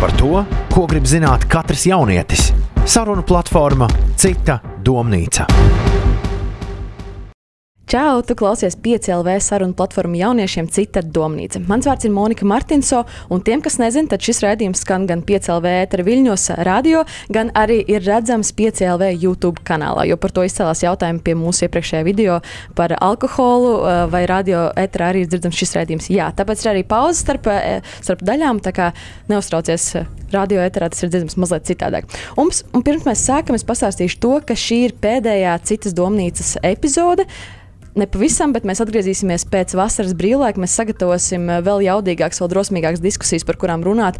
Par to, ko grib zināt katrs jaunietis. Sarunu platforma Cita domnīca. Čau, tu klausies 5LV sarunu platformu jauniešiem Cita domnīca. Mans vārds ir Monika Martinso, un tiem, kas nezin, tad šis raidījums skan gan 5LV ētera Viļņos radio, gan arī ir redzams 5LV YouTube kanālā, jo par to izcēlās jautājumi pie mūsu iepriekšējā video par alkoholu, vai radio ēterā arī ir dzirdams šis raidījums. Jā, tāpēc ir arī pauze starp daļām, tā kā neuztraucies, radio ēterā tas ir dzirdams mazliet citādāk. Un pirms mēs sākam, es pastāstīšu to, ka šī ir pēdējā Citas domnīcas epizode. Nepavisam, bet mēs atgriezīsimies pēc vasaras brīvlaika. Mēs sagatavosim vēl jaudīgākas, vēl drosmīgākas diskusijas, par kurām runāt,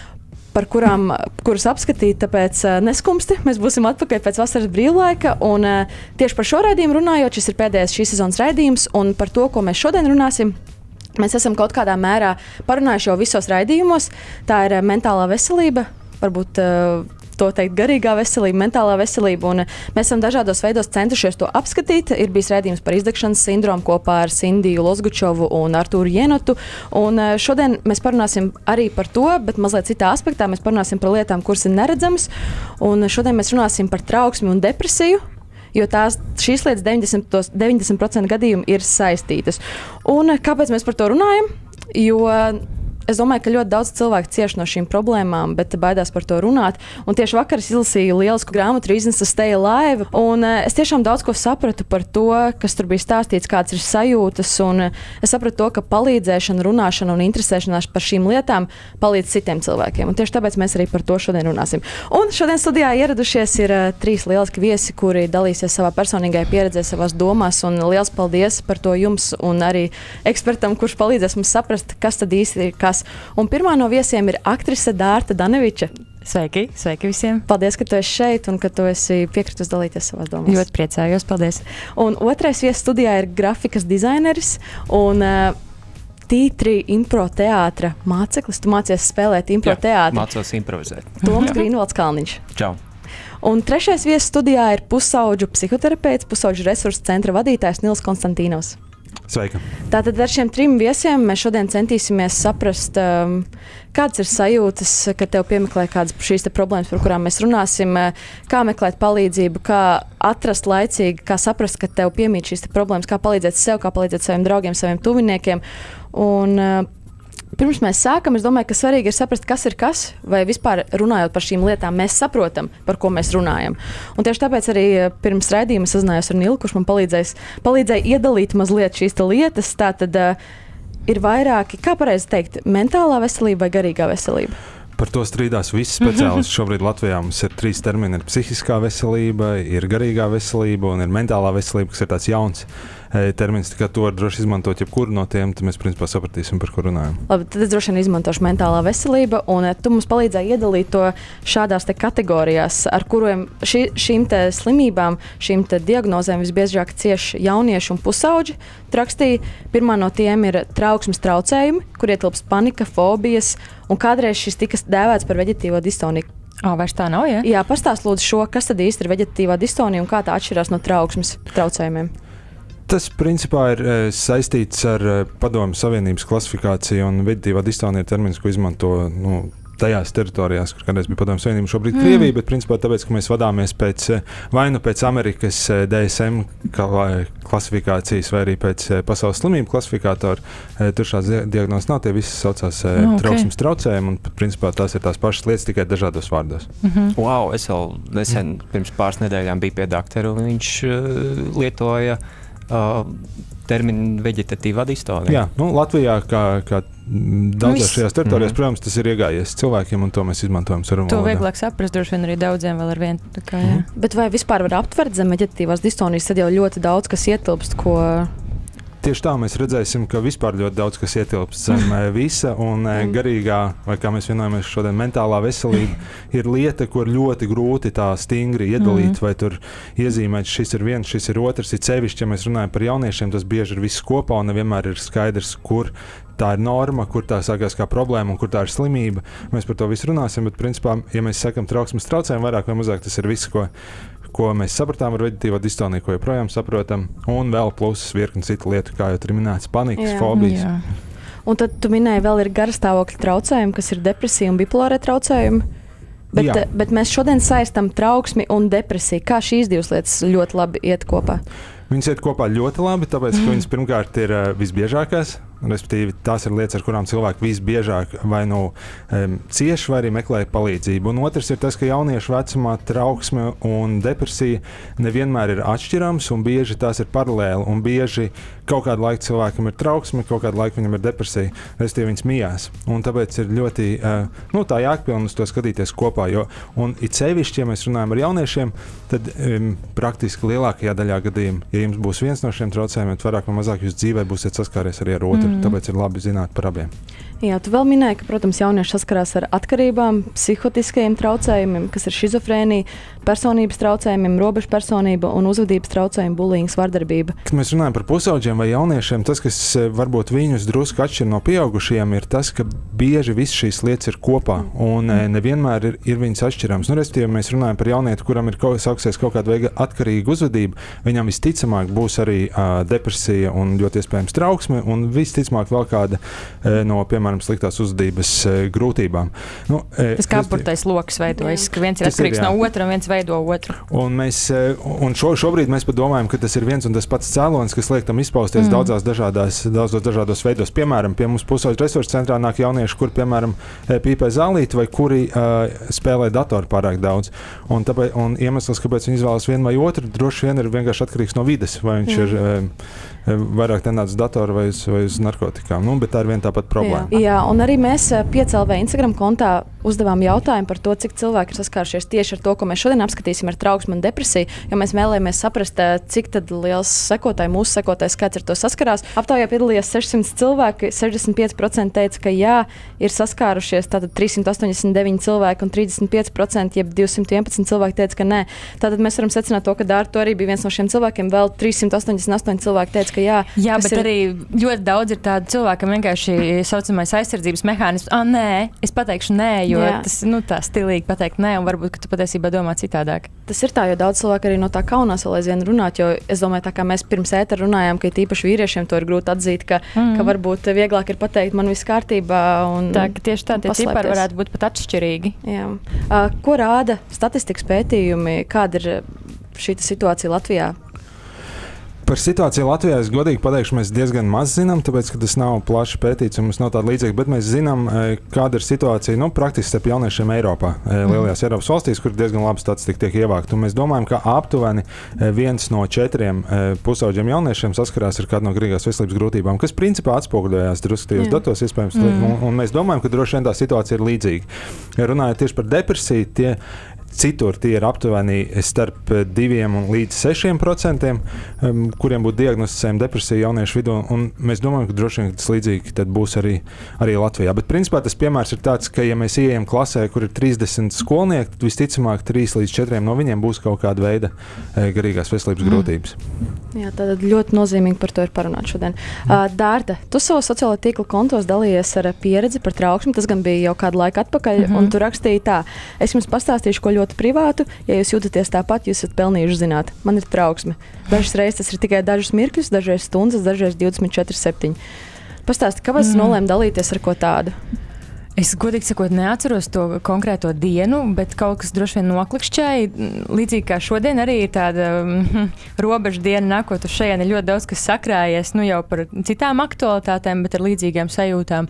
kuras apskatīt, tāpēc neskumsti. Mēs būsim atpakaļ pēc vasaras brīvlaika, un tieši par šo raidījumu runājot, šis ir pēdējais šīs sezonas raidījums, un par to, ko mēs šodien runāsim, mēs esam kaut kādā mērā parunājuši jau visos raidījumos. Tā ir mentālā veselība, varbūt to teikt garīgā veselība, mentālā veselība, un mēs esam dažādos veidos centušies to apskatīt. Ir bijis raidījums par izdegšanas sindromu kopā ar Sindiju Lozgučovu un Artūru Jenotu, un šodien mēs parunāsim arī par to, bet mazliet citā aspektā. Mēs parunāsim par lietām, kuras ir neredzamas, un šodien mēs runāsim par trauksmi un depresiju, jo šīs lietas 90% gadījumu ir saistītas. Un kāpēc mēs par to runājam? Jo es domāju, ka ļoti daudz cilvēku cieš no šīm problēmām, bet baidās par to runāt. Un tieši vakar es izlasīju lielisku grāmatu Reasons to Stay Alive, un es tiešām daudz ko sapratu par to, kas tur bija stāstīts, kāds ir sajūtas, un es sapratu to, ka palīdzēšana, runāšana un interesēšanās par šīm lietām palīdz citiem cilvēkiem. Un tieši tāpēc mēs arī par to šodien runāsim. Un šodien studijā ieradušies ir 3 lieliski viesi, kuri dalīsies savā personīgajā pieredzē, savās domās, un liels paldies par to jums un arī ekspertam, kurš palīdzēs mums saprast, kas tad īsti ir kas. Un pirmā no viesiem ir aktrise Dārta Daneviča. Sveiki, sveiki visiem. Paldies, ka tu esi šeit un ka tu esi piekritus dalīties savās domās. Ļoti priecājos, paldies. Un otrais viesis studijā ir grafikas dizaineris un Tītri impro teātra māceklis. Tu mācies spēlēt impro teātri. Mācos improvizēt. Toms Grīnvalds Kalniņš. Čau. Un trešais viesis studijā ir pusauģu psihoterapeits, pusauģu resursu centra vadītājs Nils Konstantīnovs. Sveika. Tātad ar šiem 3 viesiem mēs šodien centīsimies saprast, kādas ir sajūtas, kad tev piemeklē kādas šīs problēmas, par kurām mēs runāsim, kā meklēt palīdzību, kā atrast laicīgi, kā saprast, ka tev piemīt šīs problēmas, kā palīdzēt sev, kā palīdzēt saviem draugiem, saviem tuviniekiem. Un pirms mēs sākam, es domāju, ka svarīgi ir saprast, kas ir kas, vai vispār runājot par šīm lietām, mēs saprotam, par ko mēs runājam. Un tieši tāpēc arī pirms raidījuma sazinājos ar Nilu, kurš man palīdzēja iedalīt mazliet šīs lietas. Tātad ir vairāki, kā pareizi teikt, mentālā veselība vai garīgā veselība? Par to strīdās visi speciālisti. Šobrīd Latvijā mums ir 3 termini. Ir psihiskā veselība, ir garīgā veselība un ir mentālā veselība, kas ir tāds jauns termins. Tikai to var droši izmantot jebkuru no tiem, tad mēs principā sapratīsim, par ko runājam. Labi, tad es droši vien izmantošu mentālā veselība, un tu mums palīdzēji iedalīt to šādās te kategorijās, ar kuriem šīm te slimībām, šīm te diagnozēm visbiežāk cieši jaunieši un pusauģi. Tu rakstīji, pirmā no tiem ir trauksmes traucējumi, kur ietilpst panika, fobijas, un kādreiz šis tika dēvēts par veģetīvo distoniju. Vairs tā nav, ja? Jā, pastāst lūdzu šo, kas tad īsti ir veģetīvā distonija un kā tā atšķirās no trauksmes traucējumiem? Tas principā ir saistīts ar Padomju Savienības klasifikāciju, un veģetīvā distonija ir termins, ko izmanto tajās teritorijās, kur kādreiz bija Padomju Savienība, šobrīd Krievija, bet principā tāpēc, ka mēs vadāmies pēc Amerikas DSM klasifikācijas vai arī pēc pasaules slimību klasifikātora. Tur šāds diagnozes nav, tie visi saucās trauksmes traucējumi, un principā tās ir tās pašas lietas, tikai dažādos vārdos. Wow, es vēl nesen pirms pāris nedēļām biju pie doktora, un viņš lietoja terminu veģetatīvā distonija. Jā, Latvijā, kā daudzās šajās teritorijās, protams, tas ir iegājies cilvēkiem, un to mēs izmantojam sarunu valodā. To vieglāk saprast, droši vien arī daudziem vēl ar vienu. Bet vai vispār var aptvert zem veģetatīvās distonijas, tad jau ļoti daudz, kas ietilpst, ko... Tieši tā mēs redzēsim, ka vispār ļoti daudz kas ietilpst zem visa, un garīgā, vai kā mēs vienojamies šodien, mentālā veselība ir lieta, kur ļoti grūti tā stingri iedalīt, vai tur iezīmēt, šis ir viens, šis ir otrs. Ir sevišķi, ja mēs runājam par jauniešiem, tas bieži ir viss kopā, un nevienmēr ir skaidrs, kur tā ir norma, kur tā sākās kā problēma un kur tā ir slimība. Mēs par to visu runāsim, bet principā, ja mēs sakam trauksmes traucējumi, vairāk vai mazāk tas ir viss, ko mēs sapratām ar veģetīvo distoniju, ko joprojām saprotam, un vēl pluses virkni citu lietu, kā jau tur minēts, panikas, fobijas. Jā. Un tad tu minēji, vēl ir garastāvokļa traucējumi, kas ir depresija un bipolārie traucējumi. Bet mēs šodien saistam trauksmi un depresiju. Kā šīs divas lietas ļoti labi iet kopā? Viņas iet kopā ļoti labi, tāpēc, ka viņas pirmkārt ir visbiežākās. Respektīvi, tās ir lietas, ar kurām cilvēki visbiežāk vai nu cieši, vai arī meklē palīdzību. Un otrs ir tas, ka jauniešu vecumā trauksme un depresija nevienmēr ir atšķirams, un bieži tās ir paralēli. Un bieži kaut kādu laiku cilvēkam ir trauksme, kaut kādu laiku viņam ir depresija. Respektīvi, viņas mijās. Un tāpēc ir ļoti tā jākpilni uz to skatīties kopā. Un it sevišķi, ja mēs runājam ar jauniešiem, tad praktiski lielākajā daļā gadījumu, ja jums būs viens no šiem traucējumiem, vairāk vai mazāk jūs dzīvē būsiet saskāries arī ar otru. Tāpēc ir labi zināt par abiem. Jā, tu vēl minēji, ka, protams, jaunieši saskarās ar atkarībām, psihotiskajiem traucējumiem, kas ir šizofrēnija, personības traucējumiem, robežpersonība un uzvedības traucējumi, bulīngs, vardarbība. Kad mēs runājam par pusauģiem vai jauniešiem, tas, kas varbūt viņus drusku atšķir no pieaugušajiem, ir tas, ka bieži visas šīs lietas ir kopā un nevienmēr ir viņas atšķirams. Respektīvi, mēs runājam par jaunieti, kuram ir sāksies kaut kāda veida atkarīga uzvedība, viņam visticamāk būs arī depresija un ļoti iespējams trauksme un visticamāk vēl kāda no, piemēram, sliktās uzvedības grūtībām. Tas kā burtais loks veidojas, ka viens ir atkarīgs no otra un viens veido otru. Un šobrīd mēs pat domājam, ka tas ir viens un tas pats cēlonis, kas liek tam izpausties daudzos dažādos veidos. Piemēram, pie mums pusauģu resursu centrā nāk jaunieši, kuri, piemēram, pīpē zālīti vai kuri spēlē datoru pārāk daudz. Un iemesls, kāpēc viņi izvēlas vienu vai otru, droši vien ir vienkārši atkarīgs no vides, vai viņš ir vairāk tenāts datoru vai uz narkotikām. Bet tā ir viena tāpat problēma. Jā, un arī mēs 5LV Instagram kontā uzdevām jautājumu par to, cik cilvēki ir saskārušies tieši ar to, ko mēs šodien apskatīsim ar trauksmi un depresiju, jo mēs vēlējāmies saprast, cik tad liels mūsu sekotāju skaits ar to saskarās. Aptaujā piedalījās 600 cilvēki, 65% teica, ka jā, ir saskārušies, tātad 389 cilvēki un 35%, jeb 211 cilvēki teica, ka nē. Tātad mēs varam secināt to, ka Dārta arī bija viens no šiem cilvēkiem, vēl 388 cilvēki teica, ka jā. Jā, bet arī ļoti daudz ir tādu cilvēku, vienkārši saucamais aizsardzības mehānisms. Nē, es pateikšu nē, jo tas tā stilīgi pateikt nē, un varbūt, ka tu patiesībā domā citādāk. Tas ir tā, jo daudz cilvēku arī no tā kaunās vēl aizvien runāt, jo es domāju, tā kā mēs pirms ētera runājām, ka īpaši vīriešiem to ir grūti atzīt, ka varbūt vieglāk ir pateikt, man viss kārtībā. Tā, ka tieši tā, tie cipari varētu būt pat atšķirīgi. Jā. Ko rāda statistikas pētījumi, kāda ir šī situācija Latvijā? Par situāciju Latvijā, es godīgi pateikšu, mēs diezgan maz zinām, tāpēc, ka tas nav plaši pētīts un mums nav tāda līdzīga, bet mēs zinām, kāda ir situācija, praktiski starp jauniešiem Eiropā, lielajās Eiropas valstīs, kur diezgan labi statistika tiek ievākta. Un mēs domājam, ka aptuveni 1 no 4 pusauģiem jauniešiem saskarās ar kādu no garīgās veselības grūtībām, kas principā atspoguļojās drusku tajos datos, iespējams. Un mēs domājam, ka droši vien tā situācija ir līdzīga. Runājot tieši par depresiju, citur tie ir aptuveni starp 2 līdz 6%, kuriem būtu diagnosticējama depresija jauniešu vidū. Mēs domājam, ka droši vien tas līdzīgi būs arī Latvijā. Bet principā tas piemērs ir tāds, ka, ja mēs ieejam klasē, kur ir 30 skolnieki, tad visticamāk 3 līdz 4 no viņiem būs kaut kāda veida garīgās veselības grūtības. Jā, tad ļoti nozīmīgi par to ir parunāt šodien. Dārta, tu savos sociālajā tīkla kontos dalījies ar pieredzi par trauksmi. Tas gan bija jau kādu laiku atpakaļ, un tu rakstīji tā. Es jums pastāstīšu, ko ļoti privātu. Ja jūs jūtaties tāpat, jūs esat pelnījuši zināt. Man ir trauksme. Dažas reizes tas ir tikai dažus mirkļus, dažreiz stundas, dažreiz 24/7. Pastāsti, kāpēc nolēma dalīties ar ko tādu? Es godīgi sakot, neatceros to konkrēto dienu, bet kaut kas droši vien noklikšķēja. Līdzīgi kā šodien arī ir tāda robeža diena, nākot uz šejieni, ļoti daudz kas sakrājies, jau par citām aktualitātēm, bet ar līdzīgām sajūtām.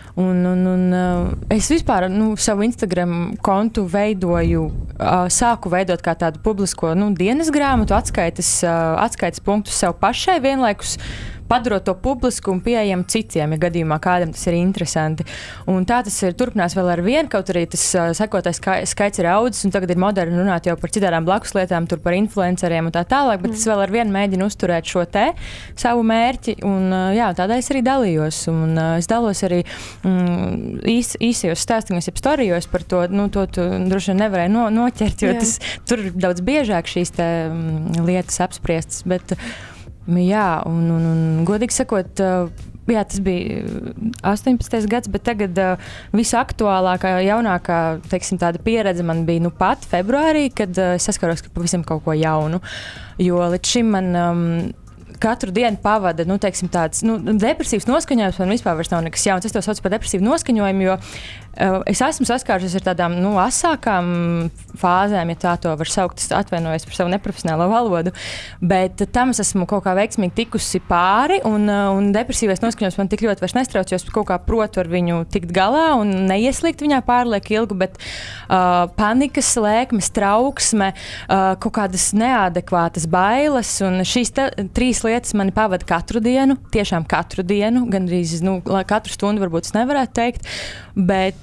Es vispār savu Instagram kontu sāku veidot kā tādu publisko dienas grāmatu, atskaites punktus sev pašai vienlaikus, padarot to publisku un pieejamu citiem, ja gadījumā kādam tas ir interesanti. Un tā tas ir turpinās vēl ar vienu, kaut arī tas sekotājs skaits ir audzis, un tagad ir moderni runāt jau par citādām blakus lietām, tur par influenceriem un tā tālāk, bet es vēl ar vienu mēģinu uzturēt šo savu mērķi, un tādēļ es arī dalījos. Un es dalos arī īsajos stāstījumus, jeb storijos par to, to tu droši vien nevarēji noķert, jo tur ir daudz biežāk šīs lietas apspriestas, bet jā, un godīgi sakot, tas bija 18. gads, bet tagad visaktuālākā, jaunākā, tāda pieredze man bija pat februārī, kad saskaros, ka pavisam kaut ko jaunu. Jo līdz šim man katru dienu pavada, teiksim, tāds depresīvs noskaņojums, man vispār vairs nav nekas jauns. Es to saucu par depresīvu noskaņojumu, jo es esmu saskārusies ar tādām asākām fāzēm, ja tā to var saukt. Es atvainojos par savu neprofesionālo valodu, bet tam es esmu kaut kā veiksmīgi tikusi pāri, un depresīvais noskaņojums man tik ļoti vairs nestrauc, jo es kaut kā protu ar viņu tikt galā un neieslīgt viņā pārlieku ilgu, bet panikas, lēkmes, trauksme, kaut kādas neadekvātas bailes, un šīs 3 lietas mani pavada katru dienu, tiešām katru dienu, gandrīz katru stundu varbūt es nevarētu teikt, bet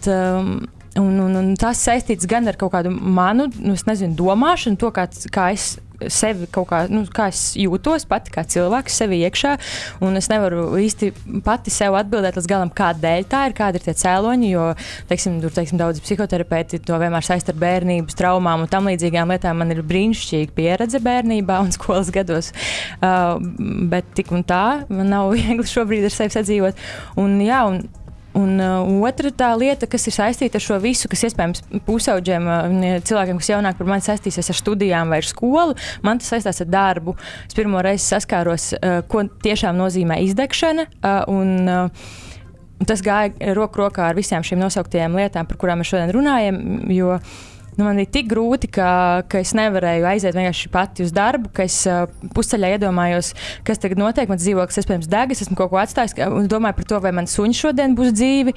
un tas saistīts gan ar kaut kādu manu, es nezinu, domāšanu, to, kā es sevi kaut kā, kā es jūtos pati kā cilvēks sevi iekšā, un es nevaru īsti pati sev atbildēt līdz galam, kādēļ tā ir, kādi ir tie cēloņi, jo, teiksim, daudz psihoterapeiti to vienmēr saista ar bērnības traumām un tam līdzīgām lietām. Man ir brīnišķīga pieredze bērnībā un skolas gados, bet tik un tā, man nav viegli šobrīd ar sevi sadzīvot. Un otra tā lieta, kas ir saistīta ar šo visu, kas iespējams pusauģiem, cilvēkiem, kas jaunāk par mani saistīsies ar studijām vai ar skolu, man tas saistās ar darbu. Es pirmo reizi saskāros, ko tiešām nozīmē izdegšana, un tas gāja roku rokā ar visām šīm nosauktajām lietām, par kurām mēs šodien runājam, jo man bija tik grūti, ka es nevarēju aiziet vienkārši pati uz darbu, ka es pusceļā iedomājos, kas tagad notiek. Mans dzīvoklis iespējams degas, esmu kaut ko atstājis, un domāju par to, vai man suņi šodien būs dzīvi,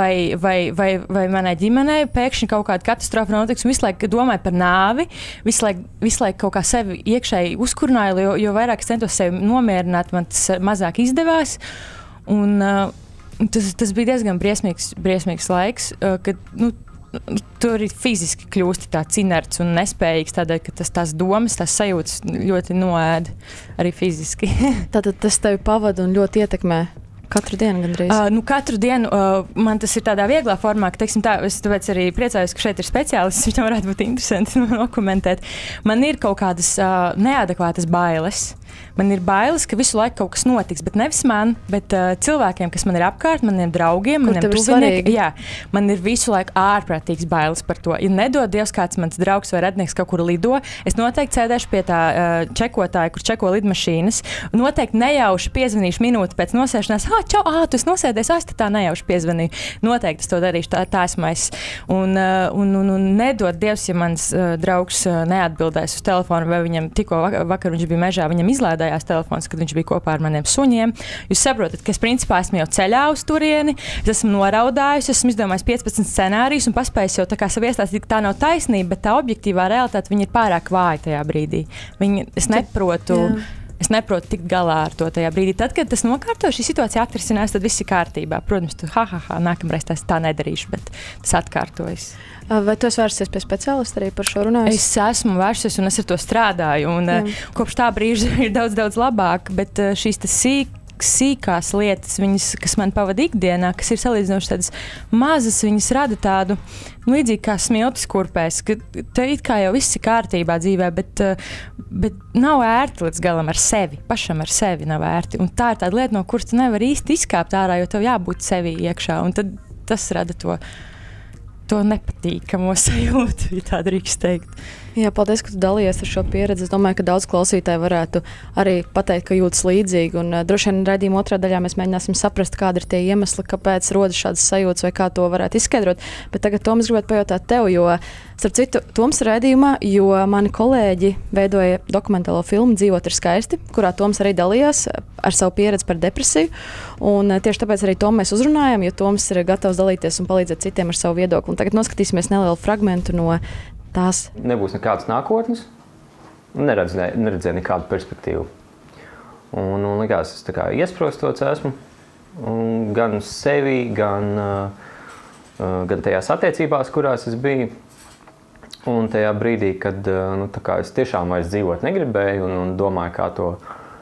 vai manai ģimenei pēkšņi kaut kāda katastrofa notiks. Visu laiku domāju par nāvi, visu laiku kaut kā sevi iekšēji uzkurināju, jo vairāk es centos sevi nomierināt, man tas mazāk izdevās. Un tas bija diezgan briesmīgs laiks, kad, tu arī fiziski kļūsti tāds inerts un nespējīgs, tādēļ, ka tās domas, tās sajūtas ļoti noēda arī fiziski. Tātad tas tevi pavada un ļoti ietekmē katru dienu gandrīz? Katru dienu man tas ir tādā vieglā formā, ka, teiksim tā, es tāpēc arī priecājos, ka šeit ir speciālists, viņam varētu būt interesanti dokumentēt. Man ir kaut kādas neadekvātas bailes. Man ir bailes, ka visu laiku kaut kas notiks, bet nevis man, bet cilvēkiem, kas man ir apkārt, maniem draugiem, maniem tuviniekiem. Jā, man ir visu laiku ārprātīgs bailes par to. Ja nedod Dievs, kāds mans draugs vai radnieks kaut kur lido, es noteikti sēdēšu pie tā čekotāja, kur čeko lidmašīnas. Noteikti nejauši piezvanīšu minūti pēc nosēšanās. Čau, tu esi nosēdies, es tā nejauši piezvanīju. Noteikti es to darīšu, tā esmu es. Un nedod Dievs, ja mans draugs neatbildēs uz telefonu, vai viņam tikko vakar viņš bija mežā, viņam izlādājās telefons, kad viņš bija kopā ar maniem suņiem. Jūs saprotat, ka es principā esmu jau ceļā uz turieni, es esmu noraudājusi, esmu izdomājis 15 scenārijus un paspējis jau tā kā sev iestāstīt, ka tā nav taisnība, bet tā objektīvā realitāte viņa ir pārāk vāja tajā brīdī. Es neprotu tikt galā ar to tajā brīdī. Tad, kad tas nokārto, šī situācija atrisinās, tad viss ir kārtībā. Protams, nākamreiz tā nedarīšu, bet tas atkārtojas. Vai tu esi vērsies pie speciālista arī par šo runājot? Es esmu vērsies un es ar to strādāju. Kopš tā brīža ir daudz labāk, bet šīs sīkās lietas, kas man pavada ikdienā, kas ir salīdzinoši tādas mazas, viņas rada tādu līdzīgi kā smiltis kurpēs, ka te it kā jau viss ir kārtībā dzīvē, bet nav ērti līdz galam ar sevi. Pašam ar sevi nav ērti. Un tā ir tāda lieta, no kuras tu nevari īsti izkāpt ārā, jo tev jābūt sevi iekšā. Un tad tas rada to nepatīkamo sajūtu, ja tā drīkst teikt. Jā, paldies, ka tu dalījies ar šo pieredzi. Es domāju, ka daudz klausītāji varētu arī pateikt, ka jūtas līdzīgi. Un droši vien raidījuma otrā daļā mēs mēģināsim saprast, kādi ir tie iemesli, kāpēc rodas šādas sajūtas vai kā to varētu izskaidrot. Bet tagad Toms gribētu pajautāt tev, jo, starp citu, Toms raidījumā, jo mani kolēģi veidoja dokumentālo filmu Dzīvot ir skaisti, kurā Toms arī dalījās ar savu pieredzi par depresiju. Un tieši tāpēc arī Tomu mēs uzrunājam, jo Toms ir gatavs dalīties un palīdzēt citiem ar savu viedokli. Un tagad noskatīsimies nelielu fragmentu no tās. Nebūs nekādas nākotnes, neredzēju nekādu perspektīvu. Un likās, es tā kā iesprostots esmu, gan sevi, gan tajās attiecībās, kurās es biju. Un tajā brīdī, kad es tiešām vairs dzīvot negribēju un domāju, kā to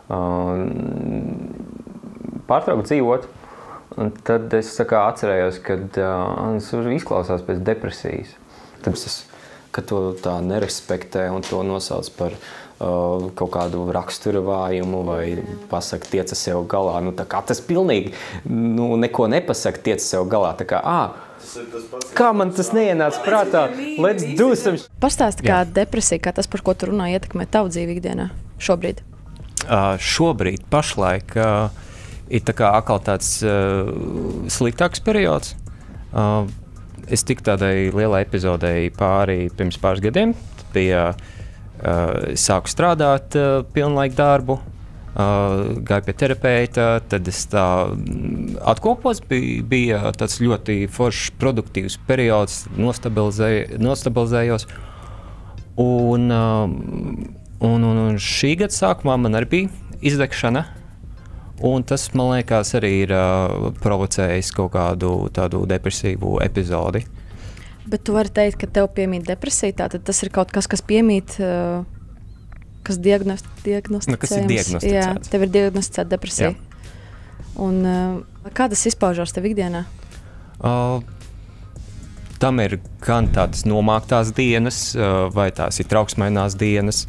pārtraukt dzīvot, tad es atcerējos, ka es izklausās pēc depresijas. Tāpēc ka to tā nerespektē un to nosauc par kaut kādu rakstura vājumu vai pasaka tieca sev galā. Tas pilnīgi neko nepasaka tieca sev galā. Kā man tas neienāca prātā? Let's do some... Pastāsti, kā depresija, kā tas, par ko tu runā, ietekmē tavu dzīvi ikdienā šobrīd? šobrīd, pašlaik, ir tā kā atkal tāds sliktāks periods. Es tiku tādai lielai epizodei pāri pirms pāris gadiem. Tad bija sāku strādāt pilnlaika darbu, gāju pie terapeita, tad es tā atkopos, bija tāds ļoti foršs, produktīvs periods, nostabilizējos. Un šī gada sākumā man arī bija izdegšana, un tas, man liekas, arī ir provocējis kaut kādu tādu depresīvu epizodi. Bet tu vari teikt, ka tev piemīt depresija, tātad tas ir kaut kas, kas piemīt, kas diagnosticējams. Kas ir diagnosticēts. Jā, tev ir diagnosticēta depresija. Jā. Un kā tas izpaužās tev ikdienā? Tam ir gan tādas nomāktās dienas, vai tās ir trauksmainās dienas,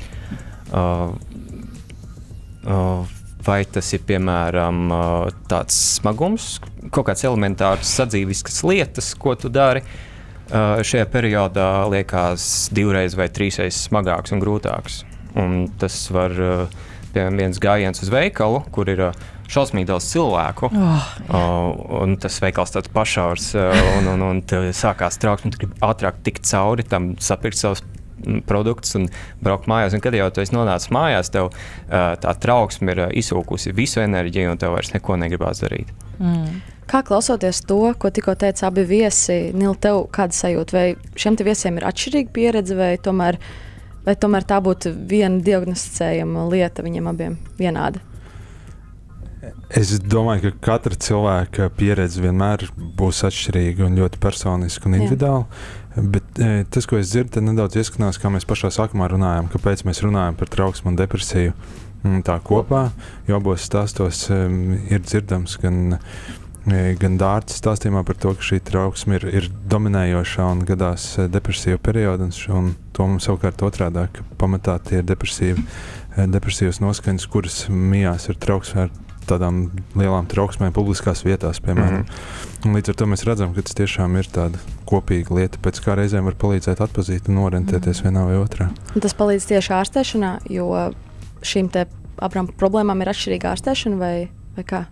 vai tas ir, piemēram, tāds smagums, kaut kāds elementārs sadzīviskas lietas, ko tu dari. Šajā periodā liekas 2 vai 3 reizes smagāks un grūtāks. Un tas var, piemēram, viens gājiens uz veikalu, kur ir šausmīgi daudz cilvēku, un tas veikals tāds pašaurs, un tev sākās trauksme, tu gribi ātrāk tikt cauri tam, sapirkt savus produktus un braukt mājās. Un kad jau tu esi nonācis mājās, tev tā trauksme ir izsūkusi visu enerģiju, un tev vairs neko negribās darīt. Kā klausoties to, ko tikko teica abi viesi, Nil, tev kāda sajūta? Vai šiem te viesiem ir atšķirīga pieredze, vai tomēr tā būtu viena diagnosticējama lieta viņiem abiem vienāda? Es domāju, ka katra cilvēka pieredze vienmēr būs atšķirīga un ļoti personiska un individuāla. Bet tas, ko es dzirdu, tad nedaudz ieskanās, kā mēs pašā sākumā runājām, kāpēc mēs runājam par trauksmu un depresiju tā kopā. Jo abos stāstos ir dzirdams gan Dārtas stāstījumā par to, ka šī trauksme ir dominējošā un gadās depresīva perioda, un to mums savukārt otrādā, ka pamatā tie ir depresīvas noskaņas, kuras mijās ar trauksmē, ar tādām lielām trauksmēm publiskās vietās, piemēram. Un līdz ar to mēs redzam, ka tas tiešām ir tāda kopīga lieta, pēc kā reizēm var palīdzēt atpazīt un orientēties vienā vai otrā. Un tas palīdz tieši ārstēšanā, jo šīm te abām problēmām ir atšķirīga ārstēšana vai kā?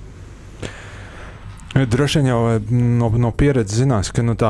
Droši vien jau no pieredzes zinās, ka tā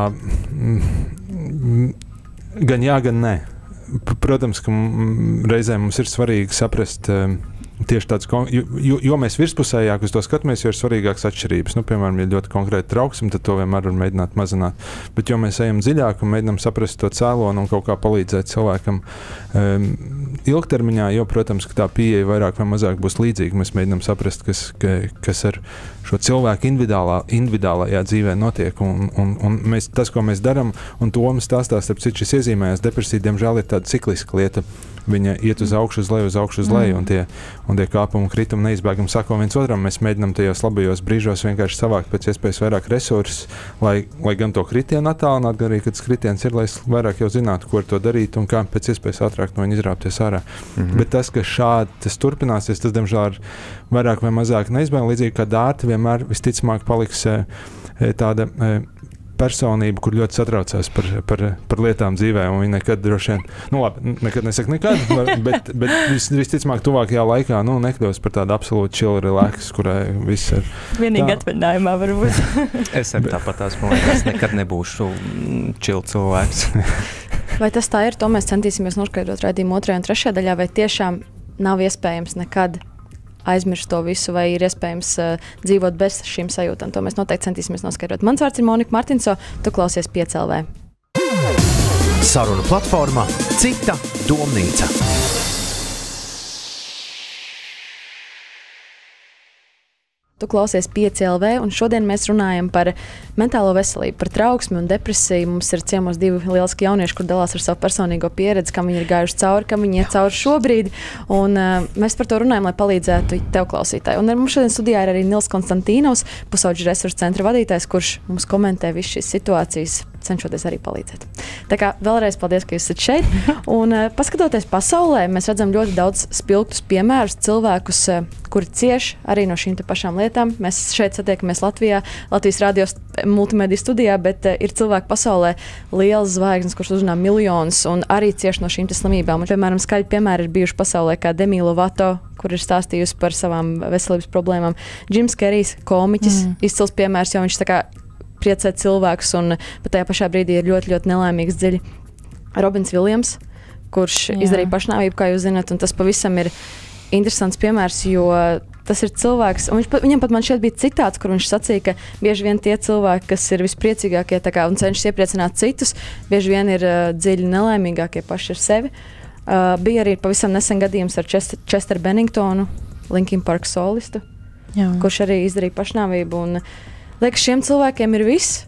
gan jā, gan nē. Protams, ka reizēm mums ir svarīgi saprast tieši tāds, jo mēs virspusējāk uz to skatāmies, jo ir svarīgākas atšķirības. Piemēram, ja ļoti konkrēti trauksme, tad to vienmēr var mēģināt mazināt. Bet jo mēs ejam dziļāk un mēģinām saprast to cēloni un kaut kā palīdzēt cilvēkam ilgtermiņā, jo, protams, ka tā pieeja vairāk vai mazāk būs līdzīga. Mēs mēģinām saprast, kas ar šo cilvēku individuālajā dzīvē notiek. Un tas, ko mēs darām, un to mums stāstās, starp citu, šis iezīmējās depresija, diemžēl ir tāda cikliska lieta. Viņa iet uz augšu, uz leju, un tie kāpumi un kritumi neizbēgami sako viens otram. Mēs mēģinām tajos labajos brīžos vienkārši savākt pēc iespējas vairāk resursus, lai gan to kritienu attālinātu, gan arī, kad tas kritiens ir, lai es vairāk jau zinātu, ko ar to darīt un kā pēc iespējas ātrāk no viņa izrāpties ārā. Bet tas, ka šādi tas turpināsies, tas, diemžēl, ir vairāk vai mazāk neizbēgami. Līdzīgi kā Dārta vienmēr visticamāk paliks tāda personība, kur ļoti satraucās par lietām dzīvē, un viņa nekad droši vien, nekad nesaka nekad, bet visticamāk tuvākajā laikā, nekļūs par tādu absolūtu chill relax, kurai viss ir. Vienīgi atvaļinājumā varbūt. Es arī tāpat tās, man liekas, nekad nebūšu chill cilvēks. Vai tas tā ir? To mēs centīsimies noskaidrot raidījuma 2. un 3. daļā, vai tiešām nav iespējams nekad aizmirst to visu, vai ir iespējams dzīvot bez šīm sajūtām. To mēs noteikti centīsimies noskaidrot. Mans vārds ir Monika Martinso, tu klausies 5LV. Sarunu platforma Cita domnīca. Tu klausies 5LV, un šodien mēs runājam par mentālo veselību, par trauksmi un depresiju. Mums ir ciemos 2 lieliski jaunieši, kur dalās ar savu personīgo pieredzi, kam viņi ir gājuši cauri, kam viņi iet cauri šobrīd. Un mēs par to runājam, lai palīdzētu tev klausītāji. Un ar mums šodien studijā ir arī Nils Konstantīnovs, Pusauģu resursu centra vadītājs, kurš mums komentē visu šīs situācijas, cenšoties arī palīdzēt. Tā kā vēlreiz paldies, ka jūs esat šeit. Un paskatoties pasaulē, mēs redzam ļoti daudz spilgtus piemērus, cilvēkus, kuri cieš arī no šīm pašām lietām. Mēs šeit satiekamies Latvijas radio multimediju studijā, bet ir cilvēki pasaulē lielas zvaigznes, kuras uzrunā miljonus un arī cieš no šīm slimībām. Un, piemēram, skaļi piemēri ir bijuši pasaulē, kā Demi Lovato, kur ir stāstījusi par savām veselības problēmām. Jims Kerijs, komiķis, izcils piemērs, jo viņš tā kā priecē cilvēkus un pat tajā pašā brīdī ir ļoti, ļoti nelaimīgs dziļi. Robins Viljams, kurš izdarīja pašnāvību, kā jūs zināt, un tas pavisam ir interesants piemērs, jo tas ir cilvēks, un viņam pat man šeit bija citāts, kur viņš sacīja, ka bieži vien tie cilvēki, kas ir vispriecīgākie un cenšas iepriecināt citus, bieži vien ir dziļi nelaimīgākie paši ar sevi. Bija arī pavisam nesen gadījums ar Chester Benningtonu, Linkin Park solistu, kurš arī izdarīja pašnāvību. Un, liekas, šiem cilvēkiem ir viss,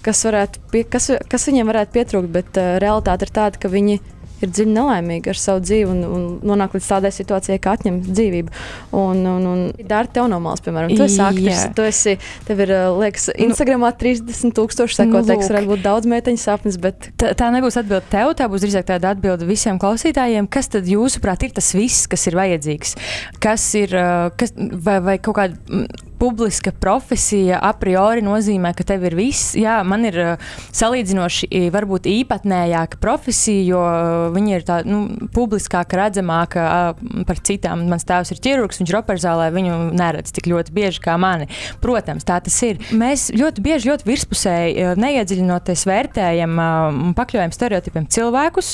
kas viņiem varētu pietrūkt, bet realitāte ir tāda, ka viņi ir dziļi nelaimīgi ar savu dzīvi un nonāk līdz tādai situācijai, kā atņem dzīvību. Un Dārta, tev no malas, piemēram, tu esi aktris, tev ir, liekas, Instagramā 30,000 sekotājs, varētu būt daudz meiteņu sapnis, bet... Tā nebūs atbilde tev, tā būs drīzāk tāda atbilde visiem klausītājiem. Kas tad jūsuprāt ir tas viss, kas ir vajadzīgs? Kas ir, vai kaut kāda publiska profesija a priori nozīmē, ka tev ir viss? Jā, man ir salīdzinoši varbūt īpatnējāka profesija, jo viņa ir tā, publiskāka, redzamāka par citām. Mans tēvs ir ķirurgs, viņš ir operzālē, viņu neredz tik ļoti bieži kā mani. Protams, tā tas ir. Mēs ļoti bieži, ļoti virspusēji neiedziļinoties vērtējam un pakļaujam stereotipiem cilvēkus,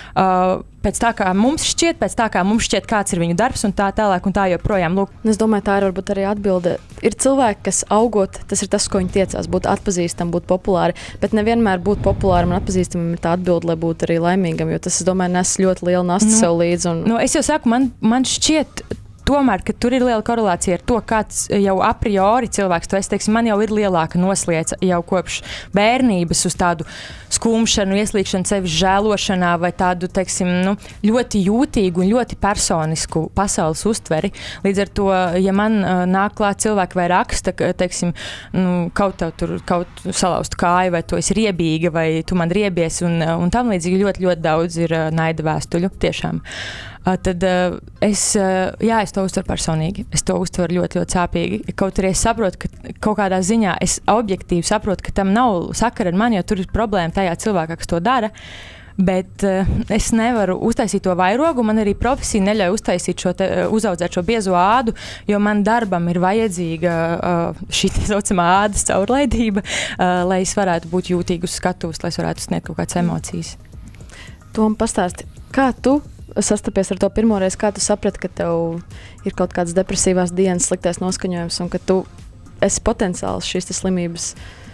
pēc tā, kā mums šķiet, kāds ir viņu darbs un tā tālāk un tā joprojām. Lūk. Es domāju, tā ir varbūt arī atbilde. Ir cilvēki, kas augot, tas ir tas, ko viņi tiecās, būt atpazīstam, būt populāri, bet nevienmēr būt populāram un atpazīstamam ir tā atbilde, lai būtu arī laimīgam, jo tas, es domāju, nes ļoti lielu nastu sev līdzi. Es jau saku, man šķiet, tomēr, ka tur ir liela korelācija ar to, kāds jau a priori cilvēks tu esi. Teiksim, man jau ir lielāka noslieca jau kopš bērnības uz tādu skumšanu, ieslīgšanu sevis žēlošanā vai tādu, teiksim, ļoti jūtīgu un ļoti personisku pasaules uztveri. Līdz ar to, ja man nāk klāt cilvēki vai raksta, teiksim, kaut salaustu kāju, vai tu esi riebīga, vai tu man riebies, un tam līdzīgi ļoti, ļoti daudz ir naida vēstuļu, tiešām. Tad es to uztveru personīgi. Es to uztveru ļoti, ļoti sāpīgi. Kaut arī es saprotu, ka kaut kādā ziņā es objektīvi saprotu, ka tam nav sakara ar mani, jo tur ir problēma tajā cilvēkā, kas to dara. Bet es nevaru uztaisīt to vairogu. Man arī profesija neļauj uzaudzēt šo biezo ādu, jo man darbam ir vajadzīga šī tā saucamā ādas caurlaidība, lai es varētu būt jūtīgi uz skatuves, lai es varētu sniegt kaut kādas emocijas. Tom, pastāsti, kā tu sastapies ar to pirmoreiz, kā tu saprati, ka tev ir kaut kādas depresīvās dienas, sliktais noskaņojums un ka tu esi potenciāls šīs slimības?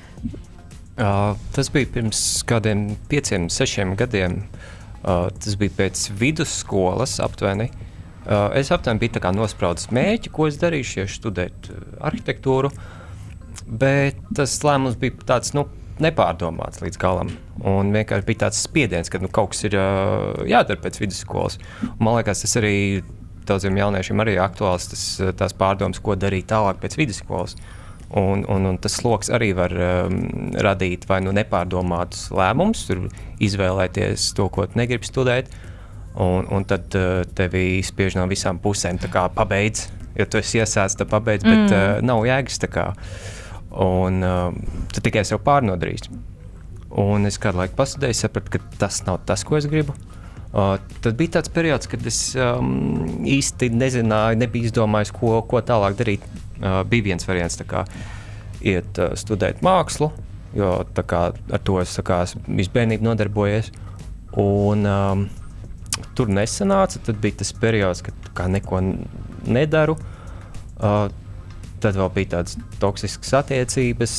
Tas bija pirms kādiem 5-6 gadiem. Tas bija pēc vidusskolas aptuveni. Es aptuveni biju tā kā nospraudis mērķi, ko es darīšu, ja studēt arhitektūru, bet tas lēmums bija tāds, nepārdomāts līdz galam. Un vienkārši bija tāds spiediens, ka kaut kas ir jādara pēc vidusskolas. Un, man liekas, tas arī daudziem jauniešiem arī aktuāls, tās pārdomas, ko darīt tālāk pēc vidusskolas. Un tas sloks arī var radīt vai nepārdomātus lēmumus, izvēlēties to, ko tu negribi studēt, un tad tevi spiež no visām pusēm tā kā pabeidz. Ja tu esi iesācis, tad pabeidz, bet nav jēgas tā kā. Un tu tikai sev pārnodarīsi. Un es kādu laiku pastudēju, sapratu, ka tas nav tas, ko es gribu. Tad bija tāds periods, kad es īsti nezināju, nebiju izdomājis, ko tālāk darīt. Bija viens variants, tā kā iet studēt mākslu, jo tā kā ar to es visu bērnību nodarbojies. Un tur nesanāca, tad bija tas periods, kad kā neko nedaru. Tad vēl bija tādas toksiskas attiecības.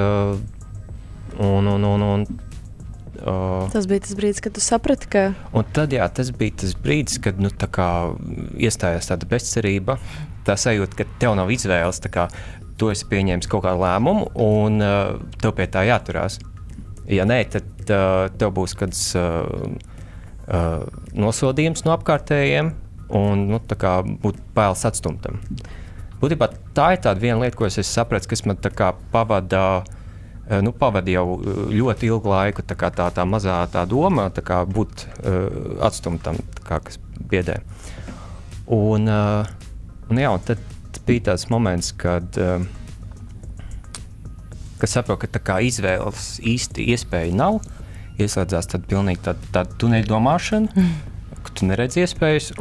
Tas bija tas brīdis, kad tu saprati, ka... Un tad, tas bija tas brīdis, kad tā kā iestājās tāda bezcerība. Tā sajūta, ka tev nav izvēles, tā kā tu esi pieņēmis kaut kādu lēmumu un tev pie tā jāturās. Ja nē, tad tev būs kāds nosodījums no apkārtējiem un tā kā būt bailes atstumtam. Būtībā tā ir tāda viena lieta, ko es sapratu, kas man tā kā pavada pavadi jau ļoti ilgu laiku, tā mazā tā doma, būt atstumtam, kas biedē. Un tad bija tāds moments, kad saprotu, ka tā kā izvēles īsti iespēja nav, ieslēdzās tad pilnīgi tāda tuneļa domāšana, ka tu neredz iespējas.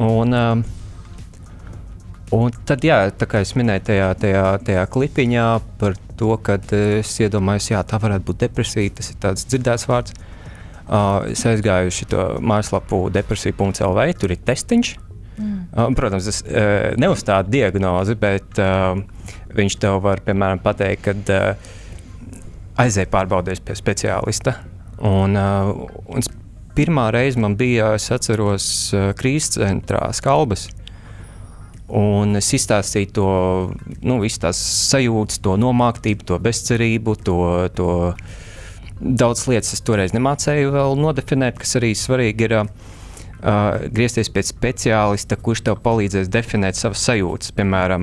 Un tad, tā kā es minēju tajā klipiņā par to, kad es iedomājos, tā varētu būt depresija, tas ir tāds dzirdēts vārds. Es aizgāju šito mājaslapu depresija.lv, tur ir testiņš. Protams, es neuzstādu diagnozi, bet viņš tev var, piemēram, pateikt, kad aizēj pārbaudies pie speciālista. Un pirmā reize man bija, es atceros, krīzes centrā Skalbas. Un es izstāstīju to, visu tās sajūtas, to nomāktību, to bezcerību, to daudz lietas es toreiz nemācēju vēl nodefinēt, kas arī svarīgi ir griezties pēc speciālista, kurš tev palīdzēs definēt savas sajūtas. Piemēram,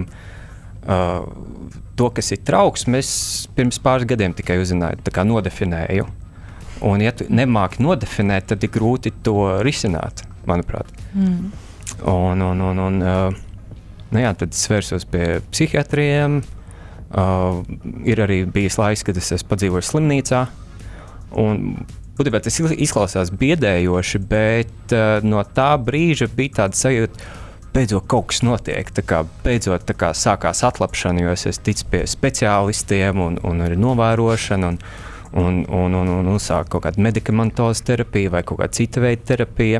to, kas ir trauksme, es pirms pāris gadiem tikai uzzināju, tā kā nodefinēju. Un ja tu nemāki nodefinēt, tad ir grūti to risināt, manuprāt. Tad es vērsos pie psihiatriem. Ir arī bijis laiks, kad es esmu padzīvojis slimnīcā. Būtībā tas izklausās biedējoši, bet no tā brīža bija tāda sajūta, beidzot kaut kas notiek. Beidzot sākās atlapšana, jo es ticu pie speciālistiem un arī novērošana un uzsāku kaut kādu medikamentozu terapiju vai kaut kādu citu veidu terapiju.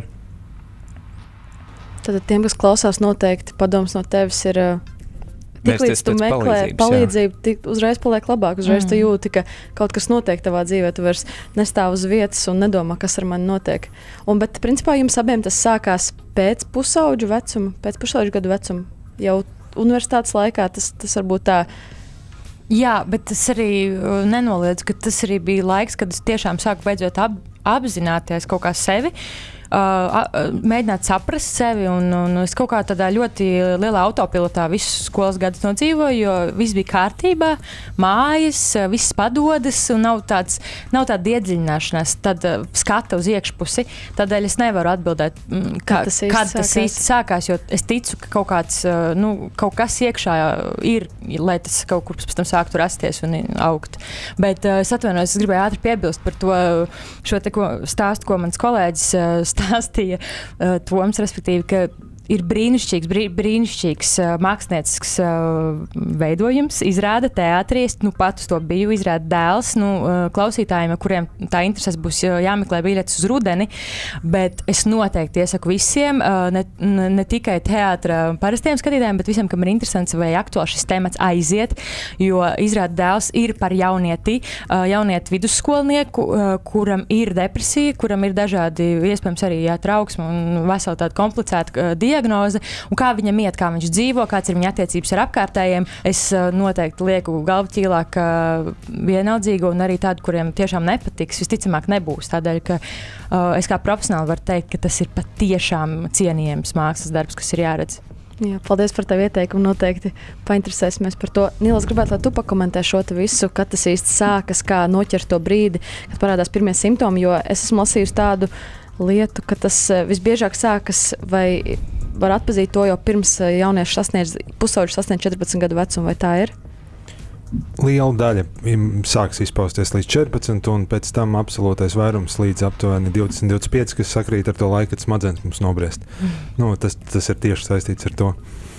Tad tiem, kas klausās, noteikti padoms no tevis ir tik līdz tu meklē palīdzību, uzreiz paliek labāk, uzreiz tu jūti, ka kaut kas notiek tavā dzīvē, tu vairs nestāv uz vietas un nedomā, kas ar mani notiek. Bet principā jums abiem tas sākās pēc pusauģu vecuma, pēc pusauģu gadu vecuma, jau universitātes laikā, tas varbūt tā. Jā, bet es arī nenoliedzu, ka tas arī bija laiks, kad es tiešām sāku beidzot apzināties kaut kā sevi, mēģināt saprast sevi, un es kaut kā tādā ļoti lielā autopilotā visus skolas gadus nodzīvoju, jo viss bija kārtībā, mājas, viss padodas, un nav tāda iedziļināšanās, tad skata uz iekšpusi. Tādēļ es nevaru atbildēt, kad tas īsti sākās, jo es ticu, ka kaut kas iekšā ir, lai tas kaut kur pēc tam sāktu rasties un augt. Bet es atvainojos, es gribēju ātri piebilst par šo stāstu, ko mans kolēģis stāstīja Toms, respektīvi, ka ir brīnišķīgs māksliniecisks veidojums, izrāda teātrī, pat uz to biju, izrāda dēls, klausītājiem, kuriem tā intereses būs jāmeklē biļetes uz rudeni, bet es noteikti iesaku visiem, ne tikai teātra parastiem skatītājiem, bet visiem, kam ir interesants vai aktuāls šis temats, aiziet, jo izrāda dēls ir par jaunieti vidusskolnieku, kuram ir depresija, kuram ir dažādi, iespējams arī trauksme un vesela tāda komplicēta diagnoze, un kā viņam iet, kā viņš dzīvo, kāds ir viņa attiecības ar apkārtējiem. Es noteikti lieku galvu ķīlāk vienaldzīgu un arī tādu, kuriem tiešām nepatiks, visticamāk nebūs. Tādēļ, ka es kā profesionāli varu teikt, ka tas ir patiešām cienījams mākslas darbs, kas ir jāredz. Jā, paldies par tavu ieteikumu, noteikti painteresēsimies par to. Nīla, es gribētu, lai tu pakomentē šo visu, kad tas īsti sākas, kā noķert to brīdi, kad parādās pirmie simptomi, jo es esmu lasījusi tādu lietu, ka tas visbiežāk sākas vai var atpazīt to jau pirms jaunieši pusauģi sasniedz 14 gadu vecumu, vai tā ir? Liela daļa sāks izpausties līdz 14, un pēc tam absolūtais vairums līdz aptuveni 20-25, kas sakrīt ar to laiku, kad smadzenes mums nobriest. Tas ir tieši saistīts ar to.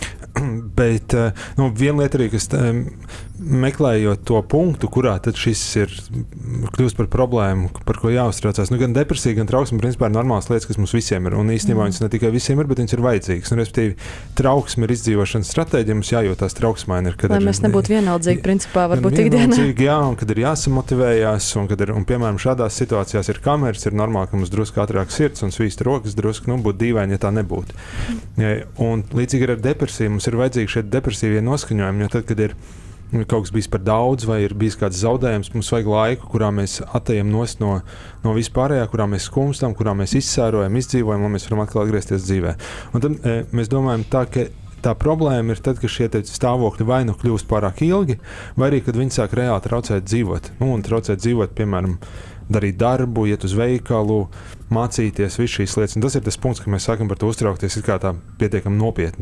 Bet viena lieta arī, kas meklējot to punktu, kurā tad šis ir kļūst par problēmu, par ko jāuztraucās. Gan depresija, gan trauksme principā ir normālas lietas, kas mums visiem ir. Un īstenībā viņas ne tikai visiem ir, bet viņas ir vajadzīgas. Respektīvi, trauksme ir izdzīvošanas stratēģija, mums jājūtās trauksmaini. Lai mēs nebūtu vienaldzīgi, principā, varbūt ikdienā. Jā, un kad ir jāsamotivējās, un piemēram, šādās situācijās ir kameras, ir normāli, ka mums drusku ātrāk sirds un svīst rokas, drusku būtu dīvaini, ja tā nebūtu. Un līdzīgi ar depresiju mums ir vajadzīgi šie depresīvie noskaņojumi, jo tad, kad ir kaut kas bijis par daudz vai ir bijis kāds zaudējums, mums vajag laiku, kurā mēs atejam nost no vispārējā, kurā mēs skumstam, kurā mēs izsērojam, izdzīvojam, un mēs varam atkal atgriezties dzīvē. Un tad mēs domājam tā, ka tā problēma ir tad, kad šie stāvokļi vai nu kļūst pārāk ilgi, vai arī, kad viņi sāk reāli traucēt dzīvot. Un traucēt dzīvot, piemēram, darīt darbu, iet uz veikalu, mācīties, visu šīs lietas. Un tas ir tas punkts, ka mēs sākam par to uztraukties kā tā pietiekami nopietni.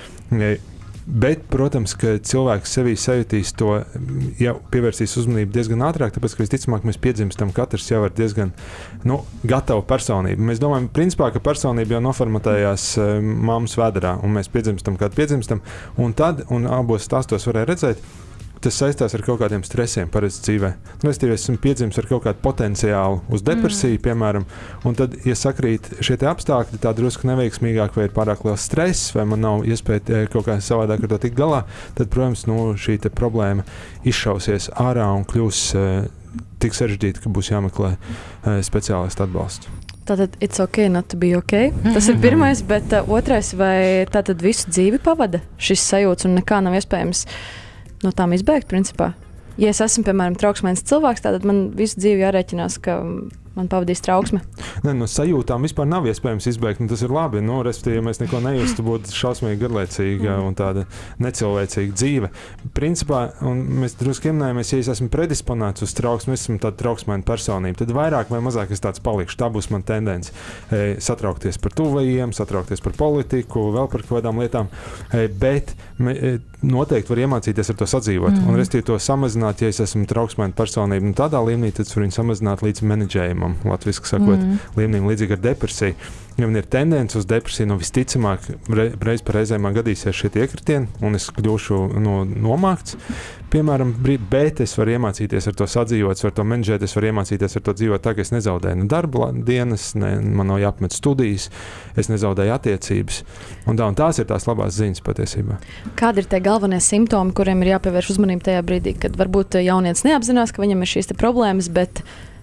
Bet, protams, ka cilvēks sevī sajutīs to, ja pievērsīs uzmanību diezgan ātrāk, tāpēc, ka visticamāk mēs piedzimstam katrs jau ar diezgan gatavu personību. Mēs domājam, principā, ka personība jau noformatējās mammas vēderā, un mēs piedzimstam, kādu piedzimstam, un tad, un abos stāstos varēja redzēt, tas saistās ar kaut kādiem stresiem parasti dzīvē. Restīvi, esmu piedzimis ar kaut kādu potenciālu uz depresiju, piemēram, un tad, ja sakrīt šie te apstākļi tā drusku neveiksmīgāk, vai ir pārāk liels stress, vai man nav iespēja kaut kā savādāk ar to tikt galā, tad, protams, šī te problēma izšausies ārā un kļūs tik sarežģīta, ka būs jāmeklē speciālistu atbalsts. Tātad it's ok not to be ok. Tas ir pirmais, bet otrais, vai tātad visu dzīvi pavada šis sajūts un nekā nav iespējams no tām izbēgt, principā. Ja es esmu, piemēram, trauksmēns cilvēks, tad man visu dzīvi jārēķinās, ka man pavadīs trauksme. Nē, no sajūtām vispār nav iespējams izbēgt, un tas ir labi. Respektīvi, ja mēs neko nejustu, būtu šausmīgi garlaicīga un tāda necilvēcīga dzīve. Principā, un mēs drusku ieminējamies, ja es esmu predisponēts uz trauksmi, es esmu tāda trauksmēna personība, tad vairāk vai mazāk es tāds palikšu. Tā būs man tendence satraukties par tuvajiem, satraukties par politiku, vēl par kādām lietām, bet noteikti var iemācīties ar to sadzīvot. Un respektīvi to samazināt, ja es esmu trauksmēna personība, tādā līmenī, tad var viņu samazināt līdz menedžējumam. Latviski sakot, līmenim līdzīgi ar depresiju. Ja man ir tendence uz depresiju, visticamāk, reiz par reizēm man gadīsies šie iekritieni, un es kļūšu nomākts, piemēram, bet es varu iemācīties ar to sadzīvot, es varu to menedžēt, es varu iemācīties ar to dzīvot tā, ka es nezaudēju darba dienas, man nav jāapmet studijas, es nezaudēju attiecības, un tās ir tās labās ziņas patiesībā. Kādi ir tie galvenie simptomi, kuriem ir jāpievērš uzmanība tajā brīdī, kad varbūt jaunietis neapzinās, ka viņam ir šīs te problēmas, bet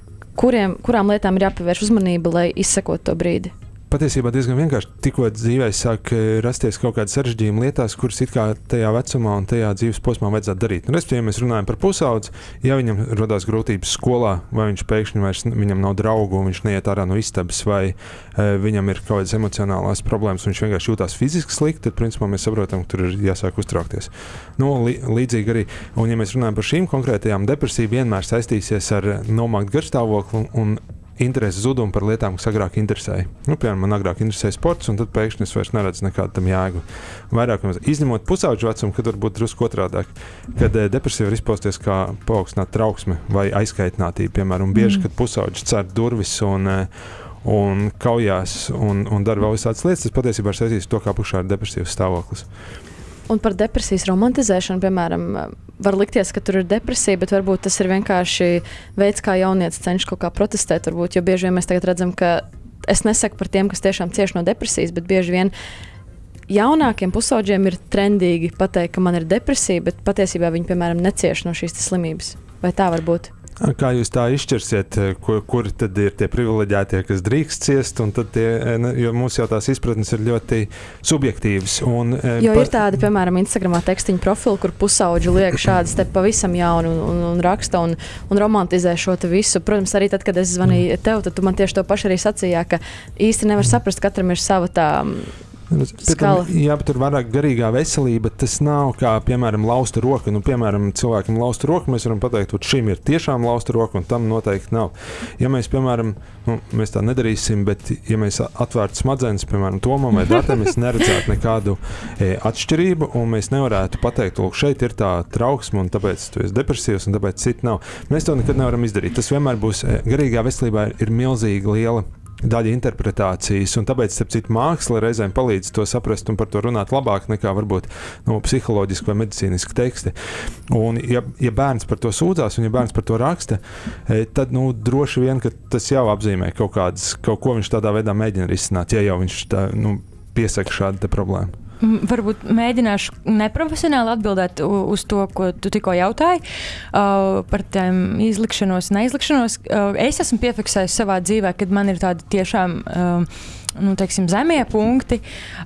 kurām lietām ir jāpievērš uzmanība, lai izsekot to brīdi? Patiesībā diezgan vienkārši. Tikko dzīvē sāk rasties kaut kādi sarežģījumi lietās, kuras it kā tajā vecumā un tajā dzīves posmā vajadzētu darīt. Respektīvi, ja mēs runājam par pusaudzi, ja viņam rodās grūtības skolā, vai viņš pēkšņi vairs viņam nav draugu, viņš neiet ārā no istabas, vai viņam ir kaut kādas emocionālās problēmas, un viņš vienkārši jūtās fiziski slikti, tad, principā, mēs saprotam, ka tur ir jāsāk uztraukties. Līdzīgi arī, un ja mēs runājam par šīm konkrētajām, depresija vienmēr saistīsies ar nomākt garstāvokli un interesi zudumu par lietām, kas agrāk interesēja. Piemēram, man agrāk interesēja sports, un tad pēkšņi es vairs neredzu nekādu tam jēgu. Vairāk, izņemot pusauģu vecumu, kad varbūt drusku otrādāk, kad depresija var izpausties kā paaugstināt trauksme vai aizkaitinātība, piemēram, bieži, kad pusauģis cer durvis un kaujās un dara vēl visādas lietas, tas patiesībā ir saistīts to, kā pušā ir depresīvs stāvoklis. Un par depresijas romantizēšanu, piemēram, var likties, ka tur ir depresija, bet varbūt tas ir vienkārši veids, kā jaunietis cenšas kaut kā protestēt. Varbūt, jo bieži vien mēs tagad redzam, ka es nesaku par tiem, kas tiešām cieš no depresijas, bet bieži vien jaunākiem pusauģiem ir trendīgi pateikt, ka man ir depresija, bet patiesībā viņi, piemēram, necieš no šīs slimības. Vai tā var būt? Kā jūs tā izšķirsiet, kur tad ir tie privileģētie, kas drīkst ciest, un tad jo mums jau tās izpratnes ir ļoti subjektīvas. Ir tādi, piemēram, Instagramā tekstiņu profili, kur pusauģi liek šādas te pavisam jaunu un raksta un romantizē šo te visu. Protams, arī tad, kad es zvanīju tev, tad tu man tieši to pašu arī sacījā, ka īsti nevar saprast, katram ir sava tā Jā, bet tur vairāk garīgā veselība. Tas nav kā, piemēram, lausta roka. Piemēram, cilvēkam lausta roka, mēs varam pateikt, ka šim ir tiešām lausta roka, un tam noteikti nav. Ja mēs, piemēram, mēs tā nedarīsim, bet ja mēs atvērtu smadzenes, piemēram, Tomam vai Datam, mēs neredzētu nekādu atšķirību, un mēs nevarētu pateikt, lūk, šeit ir tā trauksme, un tāpēc tu esi depresīvs, un tāpēc citi nav. Mēs to nekad nevaram izdarīt. Tas vienmēr būs, garīgā veselībā ir milzīgi liela daļa interpretācijas, un tāpēc, starp citu, māksla reizēm palīdz to saprast un par to runāt labāk nekā varbūt psiholoģiski vai medicīniski teksti. Un, ja bērns par to sūdzās un ja bērns par to raksta, tad droši vien, ka tas jau apzīmē kaut ko viņš tādā veidā mēģina risināt, ja jau viņš piesaka šādu te problēmu. Varbūt mēģināšu neprofesionāli atbildēt uz to, ko tu tikko jautāji par tiem izlikšanos, neizlikšanos. Es esmu piefiksējis savā dzīvē, kad man ir tādi tiešām, teiksim, zemie punkti,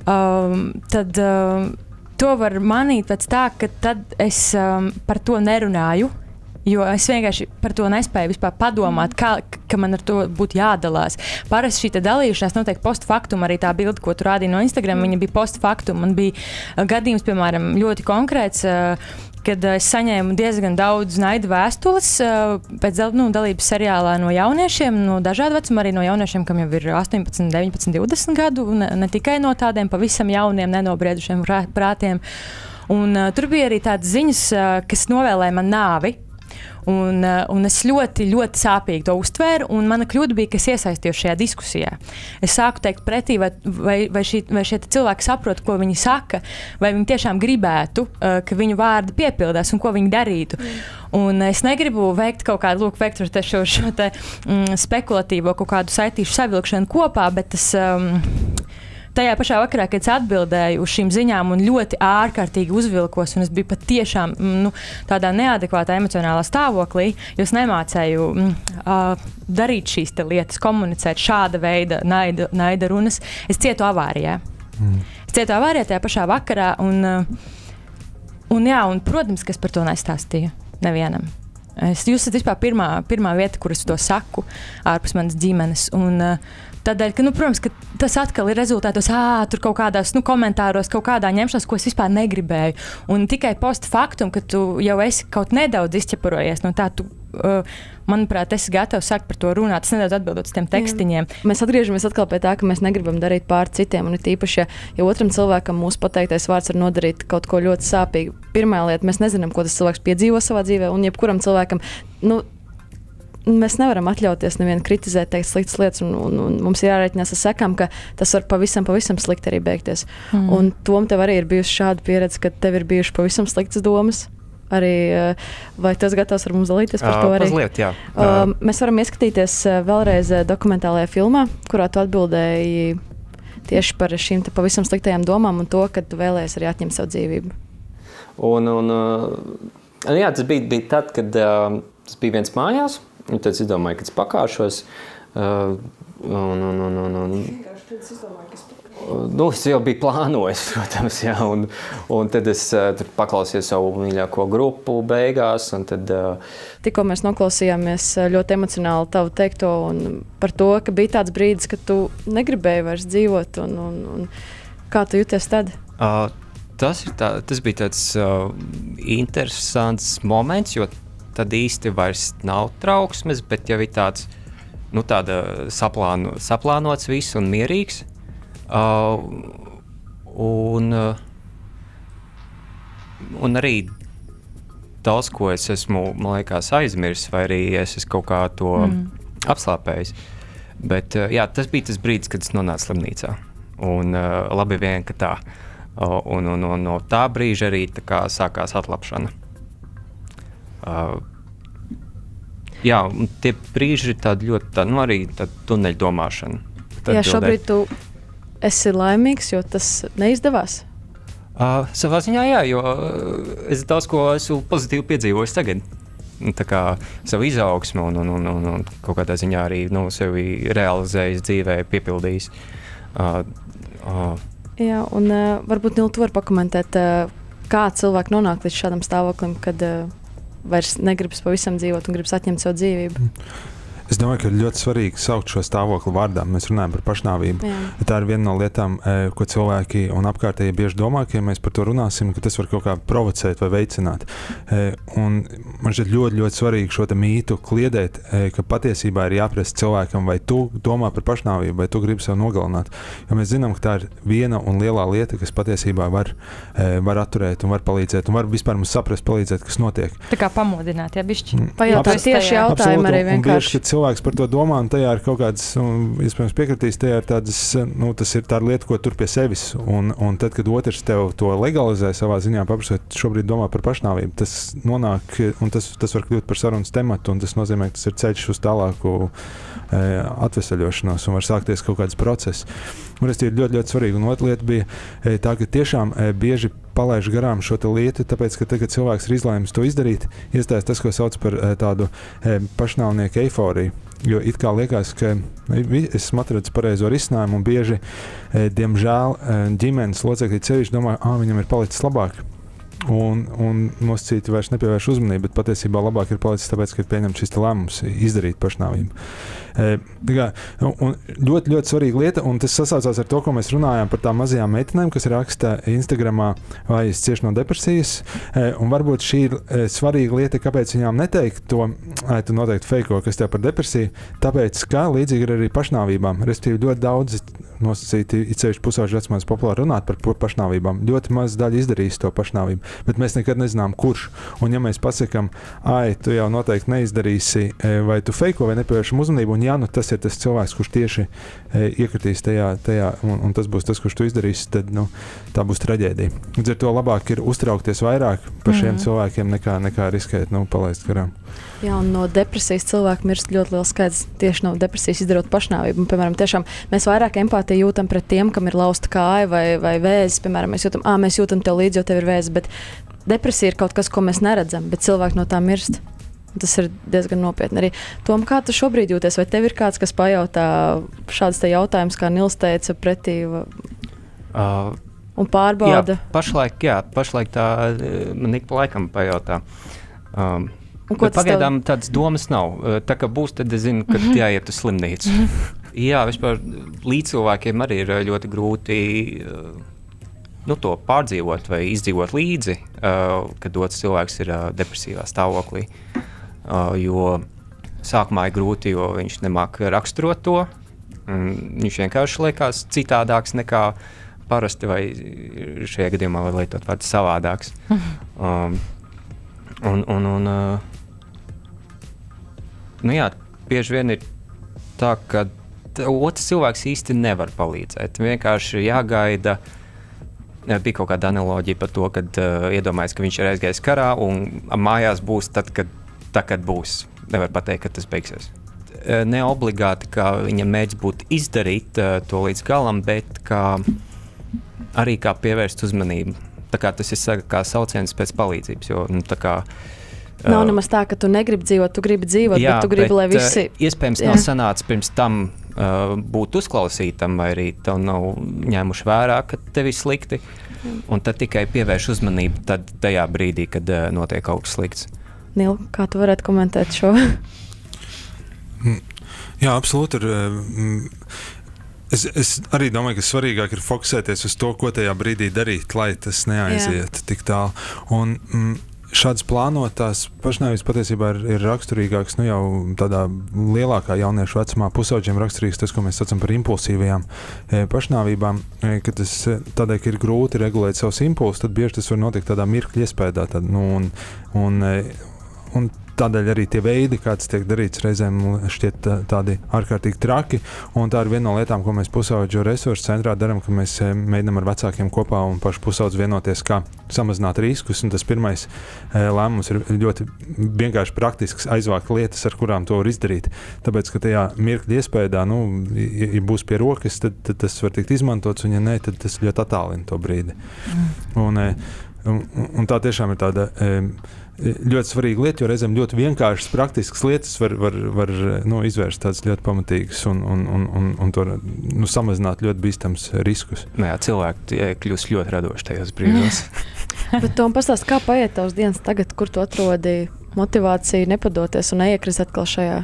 tad to var manīt pēc tā, ka tad es par to nerunāju. Jo es vienkārši par to nespēju vispār padomāt, ka man ar to būtu jādalās. Parasti šī dalīšanās notiek postfaktum, arī tā bilde, ko tu rādīji no Instagram, viņa bija postfaktum. Man bija gadījums, piemēram, ļoti konkrēts, kad es saņēmu diezgan daudz naida vēstules pēc dalības seriālā no jauniešiem, no dažādu vecumu, arī no jauniešiem, kam jau ir 18, 19, 20 gadu, ne tikai no tādiem pavisam jauniem, nenobriedušiem prātiem. Un tur bija arī tādas ziņas, kas novēlēja man nāvi. Un es ļoti, ļoti sāpīgi to uztvēru, un mana kļūda bija, ka es iesaistījos šajā diskusijā. Es sāku teikt pretī, vai šie cilvēki saprot, ko viņi saka, vai viņi tiešām gribētu, ka viņu vārdi piepildās un ko viņi darītu. Un es negribu veikt kaut kādu, šo spekulatīvo kaut kādu saitīšu savilkšanu kopā, bet es... Tajā pašā vakarā, kad es atbildēju uz šīm ziņām un ļoti ārkārtīgi uzvilkos, un es biju patiešām tādā neadekvātā emocionālā stāvoklī, jo es nemācēju darīt šīs lietas, komunicēt šāda veida naida runas. Es cietu avārijā. Es cietu avārijā tajā pašā vakarā, un protams, ka es par to nestāstīju nevienam. Jūs esat vispār pirmā vieta, kur es to saku, ārpus manas ģimenes. Tādēļ, ka, protams, ka tas atkal ir rezultātos, tur kaut kādās komentāros, kaut kādā ņemšanās, ko es vispār negribēju. Un tikai postfaktum, ka tu jau esi kaut nedaudz izķeparojies no tā, tu, manuprāt, esi gatavs sākt par to runāt, es nedaudz atbildot uz tiem tekstiņiem. Jā. Mēs atgriežamies atkal pie tā, ka mēs negribam darīt pār citiem, un tīpaši, ja otram cilvēkam mūsu pateiktais vārds var nodarīt kaut ko ļoti sāpīgu. Pirmā lieta, mēs nezinām, ko tas cilvēks piedzīvo savā dzīvē, un jebkuram cilvēkam, mēs nevaram atļauties nevienu kritizēt, teikt sliktas lietas, un mums ir jārēķinās ar sekām, ka tas var pavisam slikti arī beigties. Un Tom, tev arī ir bijusi šāda pieredze, ka tev ir bijuši pavisam sliktas domas. Arī, vai tu esi gatavs ar mums dalīties par to arī? Mazliet, jā. Mēs varam ieskatīties vēlreiz dokumentālajā filmā, kurā tu atbildēji tieši par šīm pavisam sliktajām domām un to, ka tu vēlējies arī atņemt savu dzīvību. Jā, tas bija tad, kad tas bija viens mājās. Un tad es domāju, ka es pakāšos. Es jau biju plānojis, protams, jā. Un tad es paklausījos savu mīļāko grupu beigās. Tikko mēs noklausījāmies ļoti emocionāli tavu teikto un par to, ka bija tāds brīdis, kad tu negribēji vairs dzīvot. Un kā tu jūties tad? Tas bija tāds interesants moments, jo tad īsti vairs nav trauksmes, bet jau ir tāds, tāda saplānots viss un mierīgs. Un arī daudz, ko es esmu, man liekas, aizmirsis, vai arī es esmu kaut kā to apslāpējis. Bet jā, tas bija tas brīdis, kad es nonācu slimnīcā. Un labi vien, ka tā. Un no tā brīža arī tā kā sākās atlapšana. Jā, un tie brīži ir tādi ļoti, arī tāda tuneļdomāšana. Jā, šobrīd tu esi laimīgs, jo tas neizdevās? Savā ziņā jā, jo es daudz ko esmu pozitīvi piedzīvojis tagad. Tā kā savu izaugsmu un kaut kādā ziņā arī sevi realizējis dzīvē, piepildījis. Jā, un varbūt Nil, tu vari pakomentēt, kā cilvēki nonāk līdz šādam stāvoklim, kad vairs negribas pavisam dzīvot un gribas atņemt savu dzīvību? Es domāju, ka ir ļoti svarīgi saukt šo stāvokli vārdā. Mēs runājam par pašnāvību. Jā. Tā ir viena no lietām, ko cilvēki un apkārtēji bieži domā, ka, ja mēs par to runāsim, ka tas var kaut kā provocēt vai veicināt. Un man šķiet ļoti, ļoti svarīgi šo mītu kliedēt, ka patiesībā ir jāprasa cilvēkam, vai tu domā par pašnāvību, vai tu gribi sev nogalināt. Jo mēs zinām, ka tā ir viena un lielā lieta, kas patiesībā var atturēt un var palīdzēt, un var vispār mums saprast, palīdzēt, kas notiek. Tā kā pamodināt, ja bišķi. Pajautāt tieši jautājumu arī vienkārši. Cilvēks par to domā, un tajā ir kaut kādas, iespējams piekritīs, tajā ir tādas, tas ir tāda lieta, ko tur pie sevis, un tad, kad otrs tev to legalizē savā ziņā, paprasot, šobrīd domā par pašnāvību, tas nonāk, un tas var kļūt par sarunas tematu, un tas nozīmē, ka tas ir ceļš uz tālāku atvesaļošanos, un var sākties kaut kāds process. Un tas ir ļoti, ļoti svarīgi. Un otra lieta bija tā, ka tiešām bieži palaiž garām šo lietu, tāpēc, ka tagad cilvēks ir izlēmis to izdarīt, iestājas tas, ko sauc par tādu pašnāvnieku eiforiju. Jo it kā liekas, ka esmu atradzis pareizo risinājumu, un bieži, diemžēl, ģimenes locekļi sevišķi domā, viņam ir palicis labāk. un nosacīti vairs nepievērš uzmanību, bet patiesībā labāk ir palicis tāpēc, ka ir pieņemts šis lēmums izdarīt pašnāvību. Un ļoti, ļoti svarīga lieta, un tas sasaucās ar to, ko mēs runājām par tām mazajām meitenēm, kas raksta Instagramā, vai es cieši no depresijas, un varbūt šī ir svarīga lieta, kāpēc viņām neteikt to, tu noteikti feiko, kas tev par depresiju, tāpēc, ka līdzīgi ir arī pašnāvībām, respektīvi ļoti daudz nosacīti, it sevišķi pusauģu vecumās populāri runāt par pašnāvībām, ļoti maz daļa izdarīs to pašnāvību, bet mēs nekad nezinām, kurš, un ja mēs pasakam, tu jau noteikti neizdarīsi, vai tu feiko, vai nepievēršam uzmanību, un ja nu tas ir tas cilvēks, kurš tieši iekritīs tajā un tas būs tas, kurš tu izdarīs, tad tā būs traģēdija. Līdz ar to labāk ir uztraukties vairāk par šiem cilvēkiem, nekā riskēt palaist garām. Jā, un no depresijas cilvēku mirst ļoti liels skaits tieši no depresijas izdarot pašnāvību. Piemēram, tiešām mēs vairāk empātiju jūtam pret tiem, kam ir lausta kāja vai vēzis. Piemēram, mēs jūtam tev līdzi, jo tev ir vēzis, bet depresija ir kaut kas, ko mēs neredzam, bet cilvēki no tā mirst. Tas ir diezgan nopietni arī. Tom, kā tu šobrīd jūties? Vai tev ir kāds, kas pajautā šādas te jautājumas, kā Nils teica, pretī un pārbauda? Pašlaik tā man ik pa laikam pajautā. Pagaidām tādas domas nav. Tā kā būs, tad es zinu, ka jāiet uz slimnīcu. Jā, vispār līdz cilvēkiem arī ir ļoti grūti to pārdzīvot vai izdzīvot līdzi, kad otrs cilvēks ir depresīvā stāvoklī. Jo sākumā ir grūti, jo viņš nemāk raksturot to. Viņš vienkārši liekas citādāks nekā parasti, vai šajā gadījumā var lietot vārdu savādāks. Bieži vien ir tā, ka otrs cilvēks īsti nevar palīdzēt. Vienkārši jāgaida. Bija kaut kāda analoģija par to, kad iedomājas, ka viņš ir aizgājis karā un mājās būs tad, kad būs. Nevar pateikt, ka tas beigsies. Ne obligāti, ka viņam mēģis būtu izdarīt to līdz galam, bet arī kā pievērst uzmanību. Tā kā tas ir kā sauciens pēc palīdzības. Jo, nav nemaz tā, ka tu negribi dzīvot, tu gribi dzīvot, bet tu gribi, lai visi... Iespējams nav sanācis pirms tam būt uzklausītam, vai arī tev nav ņēmuši vērā, ka tev ir slikti, un tad tikai pievērš uzmanību tajā brīdī, kad notiek kaut kas slikts. Nil, kā tu varētu komentēt šo? Jā, absolūti. Es arī domāju, ka svarīgāk ir fokusēties uz to, ko tajā brīdī darīt, lai tas neaiziet tik tālu. Un šādas plānotās pašnāvības patiesībā ir raksturīgāks jau tādā lielākā jauniešu vecumā. Pusauģiem raksturīgs tas, ko mēs saucam par impulsīvajām pašnāvībām, ka tas tādēļ, ka ir grūti regulēt savus impulsus, tad bieži tas var notikt tādā mirkļa iespējā. Un tādēļ arī tie veidi, kāds tiek darīts, reizēm šķiet tādi ārkārtīgi traki. Un tā ir viena no lietām, ko mēs pusauģu resursu centrā darām, ka mēs mēģinām ar vecākiem kopā un paši pusaudži vienoties, kā samazināt riskus. Un tas pirmais lēmums ir ļoti vienkārši praktisks, aizvākt lietas, ar kurām to var izdarīt. Tāpēc, ka tajā mirkļa iespējā, ja būs pie rokas, tad tas var tikt izmantots, un ja nē, tad tas ļoti attālina to brīdi. Un tā tiešām ir tāda ļoti svarīga lieta, jo reizēm ļoti vienkāršas, praktiskas lietas var izvērst tādas ļoti pamatīgas un to samazināt ļoti bīstams riskus. Cilvēki kļūst ļoti radoši tajos brīžos. Bet Tom, pastāst, kā paiet tavs dienas tagad, kur tu atrodi motivāciju nepadoties un neiekrist atkal šajā?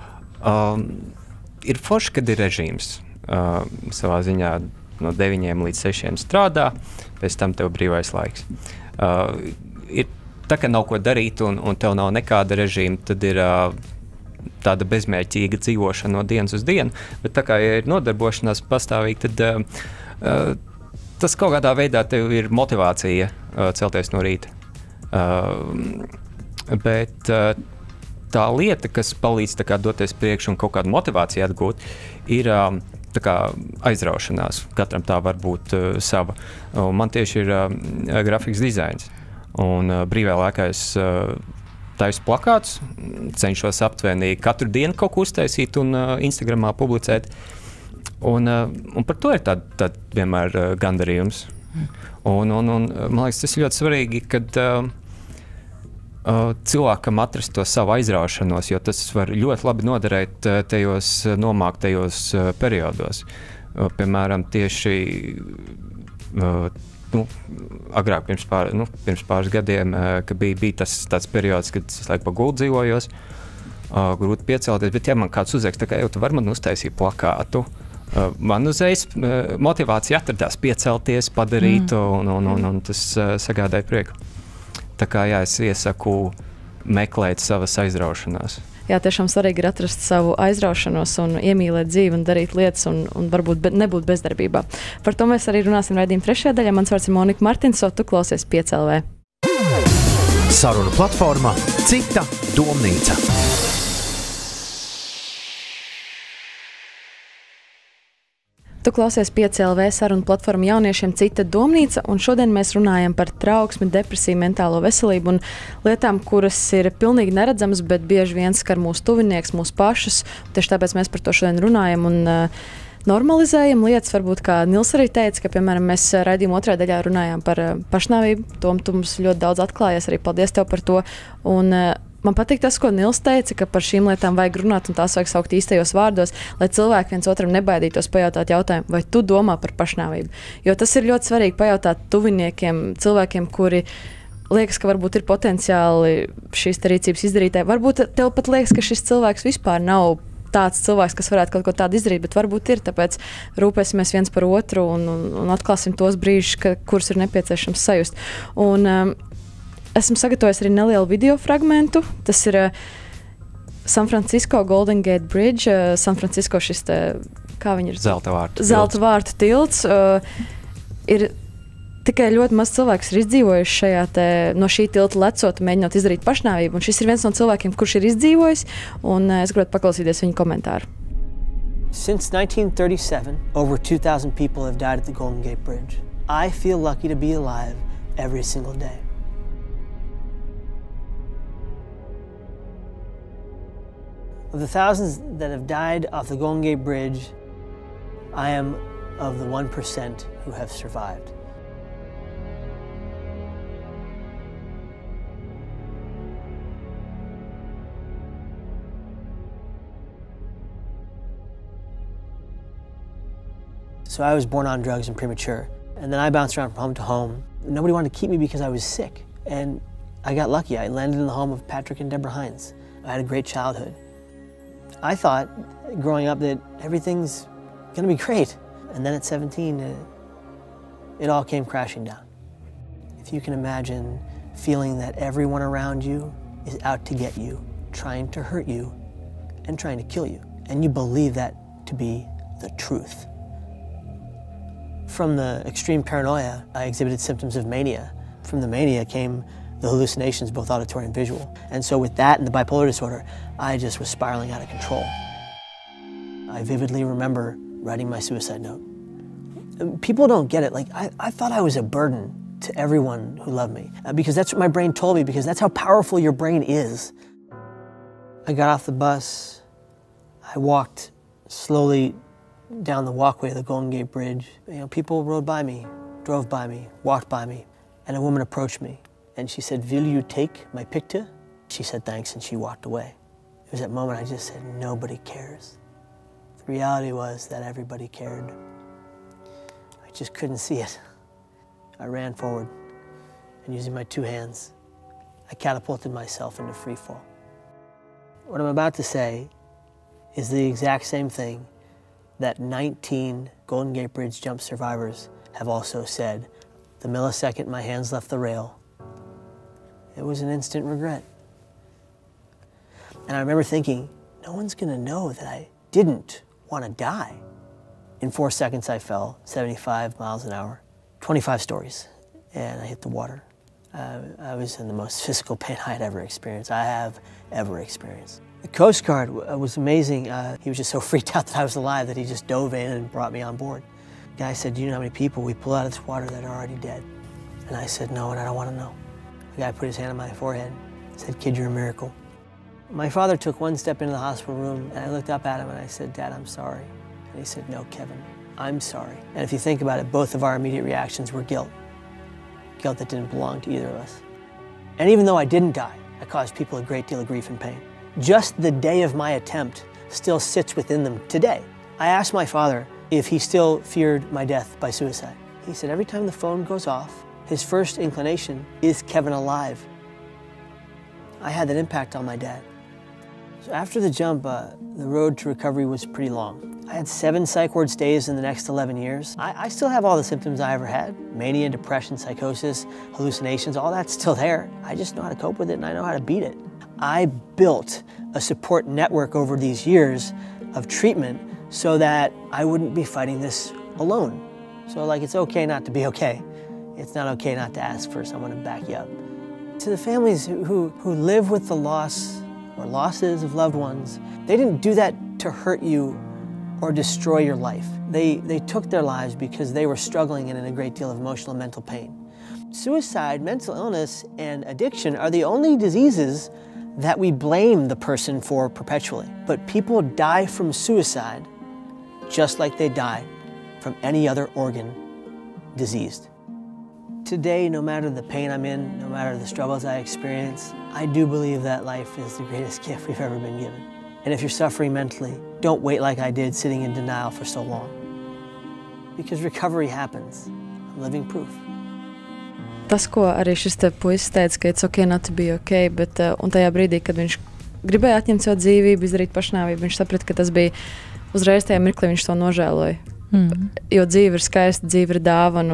Ir forši, kad ir režīms. Savā ziņā no 9 līdz 6 strādā, pēc tam tev brīvais laiks. Ir tā, ka nav ko darīt un tev nav nekāda režīma, tad ir tāda bezmērķīga dzīvošana no dienas uz dienu. Bet tā kā ir nodarbošanās pastāvīgi, tad tas kaut kādā veidā tev ir motivācija celties no rīta. Bet tā lieta, kas palīdz doties priekš un kaut kādu motivāciju atgūt, ir aizraušanās. Katram tā var būt sava. Man tieši ir grafikas dizains. Un brīvajā laikā es taisu plakātus, cenšos aptuveni katru dienu kaut ko uztaisīt un Instagramā publicēt. Un par to ir tād vienmēr gandarījums. Un man liekas, tas ir ļoti svarīgi, kad cilvēkam atrast to savu aizraušanos, jo tas var ļoti labi noderēt tajos nomāktajos periodos. Piemēram, tieši agrāk pirms pāris gadiem, ka bija tāds periods, kad es laiku pa gultu dzīvojos, grūti piecelties, bet ja man kāds uzreiz, tā kā jau tu vari man uztaisīt plakātu, man uzreiz motivācija atradās piecelties, padarīt, un tas sagādāja prieku. Tā kā jā, es iesaku meklēt savas aizraušanās. Jā, tiešām svarīgi ir atrast savu aizraušanos un iemīlēt dzīvi un darīt lietas un varbūt nebūt bezdarbībā. Par to mēs arī runāsim raidījuma 3. daļā. Mans vārds ir Monika Martinsovs, tu klausies 5LV. Sarunu platforma Cita domnīca. Tu klausies 5LV sarunu platformu jauniešiem Cita domnīca, un šodien mēs runājam par trauksmi, depresiju, mentālo veselību un lietām, kuras ir pilnīgi neredzamas, bet bieži vien skar mūsu tuvinieks, mūsu pašus. Tieši tāpēc mēs par to šodien runājam un normalizējam lietas. Varbūt kā Nils arī teica, ka, piemēram, mēs raidījuma 2. daļā runājām par pašnāvību. Tom, tu mums ļoti daudz atklājies, arī paldies tev par to. Un man patīk tas, ko Nils teica, ka par šīm lietām vajag runāt un tās vajag saukt īstajos vārdos, lai cilvēki viens otram nebaidītos pajautāt jautājumu, vai tu domā par pašnāvību. Jo tas ir ļoti svarīgi pajautāt tuviniekiem, cilvēkiem, kuri liekas, ka varbūt ir potenciāli šīs rīcības izdarītāji. Varbūt tev pat liekas, ka šis cilvēks vispār nav tāds cilvēks, kas varētu kaut ko tādu izdarīt, bet varbūt ir, tāpēc rūpēsimies viens par otru un atklāsim tos brīžus, kurus ir nepieciešams sajust. Un, esmu sagatavojis arī nelielu video fragmentu. Tas ir San Francisco Golden Gate Bridge. San Francisco šis te, kā viņi ir? Zelta vārtu tilts. Ir tikai ļoti maz cilvēks ir izdzīvojuši šajā te, no šī tilta lecot, mēģinot izdarīt pašnāvību. Un šis ir viens no cilvēkiem, kurš ir izdzīvojis, un es gribētu paklausīties viņa komentāru. Since 1937, over 2,000 people have died at the Golden Gate Bridge. I feel lucky to be alive every single day. Of the thousands that have died off the Golden Gate Bridge, I am of the 1% who have survived. So I was born on drugs and premature, and then I bounced around from home to home. Nobody wanted to keep me because I was sick, and I got lucky. I landed in the home of Patrick and Deborah Hines. I had a great childhood. I thought, growing up, that everything's gonna be great. And then at 17, it all came crashing down. If you can imagine feeling that everyone around you is out to get you, trying to hurt you, and trying to kill you, and you believe that to be the truth. From the extreme paranoia, I exhibited symptoms of mania. From the mania came the hallucinations, both auditory and visual. And so with that and the bipolar disorder, I just was spiraling out of control. I vividly remember writing my suicide note. People don't get it. Like, I thought I was a burden to everyone who loved me because that's what my brain told me, because that's how powerful your brain is. I got off the bus. I walked slowly down the walkway of the Golden Gate Bridge. You know, people rode by me, drove by me, walked by me, and a woman approached me. And she said, "Will you take my picture?" She said thanks, and she walked away. It was that moment I just said, nobody cares. The reality was that everybody cared. I just couldn't see it. I ran forward, and using my two hands, I catapulted myself into free fall. What I'm about to say is the exact same thing that 19 Golden Gate Bridge jump survivors have also said. The millisecond my hands left the rail, it was an instant regret. And I remember thinking, no one's gonna know that I didn't want to die. In 4 seconds, I fell 75 miles an hour, 25 stories, and I hit the water. I was in the most physical pain I had ever experienced, I have ever experienced. The Coast Guard was amazing. He was just so freaked out that I was alive that he just dove in and brought me on board. The guy said, "Do you know how many people we pull out of this water that are already dead?" And I said, "No, and I don't want to know." The guy put his hand on my forehead and said, "Kid, you're a miracle." My father took one step into the hospital room, and I looked up at him and I said, "Dad, I'm sorry." And he said, "No, Kevin, I'm sorry." And if you think about it, both of our immediate reactions were guilt. Guilt that didn't belong to either of us. And even though I didn't die, I caused people a great deal of grief and pain. Just the day of my attempt still sits within them today. I asked my father if he still feared my death by suicide. He said every time the phone goes off, his first inclination is Kevin alive. I had that impact on my dad. So after the jump, the road to recovery was pretty long. I had 7 psych ward stays in the next 11 years. I still have all the symptoms I ever had. Mania, depression, psychosis, hallucinations, all that's still there. I just know how to cope with it and I know how to beat it. I built a support network over these years of treatment so that I wouldn't be fighting this alone. So like, it's okay not to be okay. It's not okay not to ask for someone to back you up. To the families who live with the loss or losses of loved ones, they didn't do that to hurt you or destroy your life. They took their lives because they were struggling and in a great deal of emotional and mental pain. Suicide, mental illness, and addiction are the only diseases that we blame the person for perpetually. But people die from suicide just like they die from any other organ diseased. Today, no matter the pain I'm in, no matter the struggles I experience, I do believe that life is the greatest gift we've ever been given. And if you're suffering mentally, don't wait like I did, sitting in denial for so long. Because recovery happens. I'm living proof. Tas, ko arī šis te puisis teica, ka it's ok not to be ok, bet un tajā brīdī, kad viņš gribēja atņemt savu dzīvību, izdarīt pašnāvību, viņš saprata, ka tas bija uzreiz tajā mirklī, viņš to nožēloja. Jo dzīve ir skaista, dzīve ir dāvana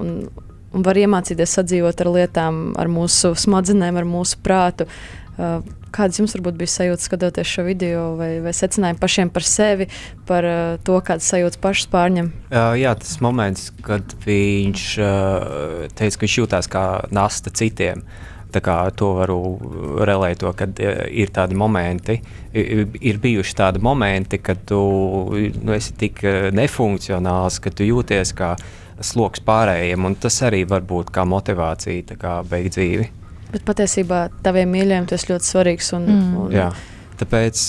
un var iemācīties sadzīvot ar lietām, ar mūsu smadzenēm, ar mūsu prātu. Kādas jums varbūt bija sajūtas, skatoties šo video, vai secinājumi pašiem par sevi, par to, kādas sajūtas pašas pārņem? Jā, tas moments, kad viņš teica, ka viņš jūtās kā nasta citiem. Tā kā to varu relēt, kad ir tādi momenti, ir bijuši tādi momenti, kad tu esi tik nefunkcionāls, ka tu jūties kā sloks pārējiem, un tas arī var būt kā motivācija tā kā beigt dzīvi. Bet patiesībā taviem mīļajiem tas ļoti svarīgs. Jā, tāpēc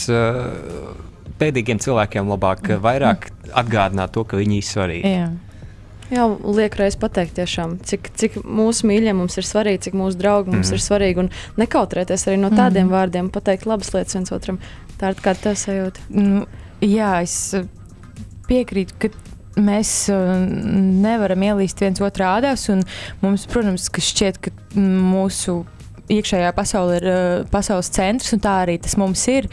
pēdīgiem cilvēkiem labāk vairāk atgādināt to, ka viņi ir svarīgi. Jā, liek reiz pateikt tiešām, cik mūsu mīļie mums ir svarīgi, cik mūsu draugi mums ir svarīgi, un nekautrēties arī no tādiem vārdiem, pateikt labas lietas viens otram. Tā ir kāda tev sajūta? Jā, es piekrītu, ka mēs nevaram ielīst viens otrā ādās, un mums, protams, ka šķiet, ka mūsu iekšējā pasaule ir pasaules centrs, un tā arī tas mums ir.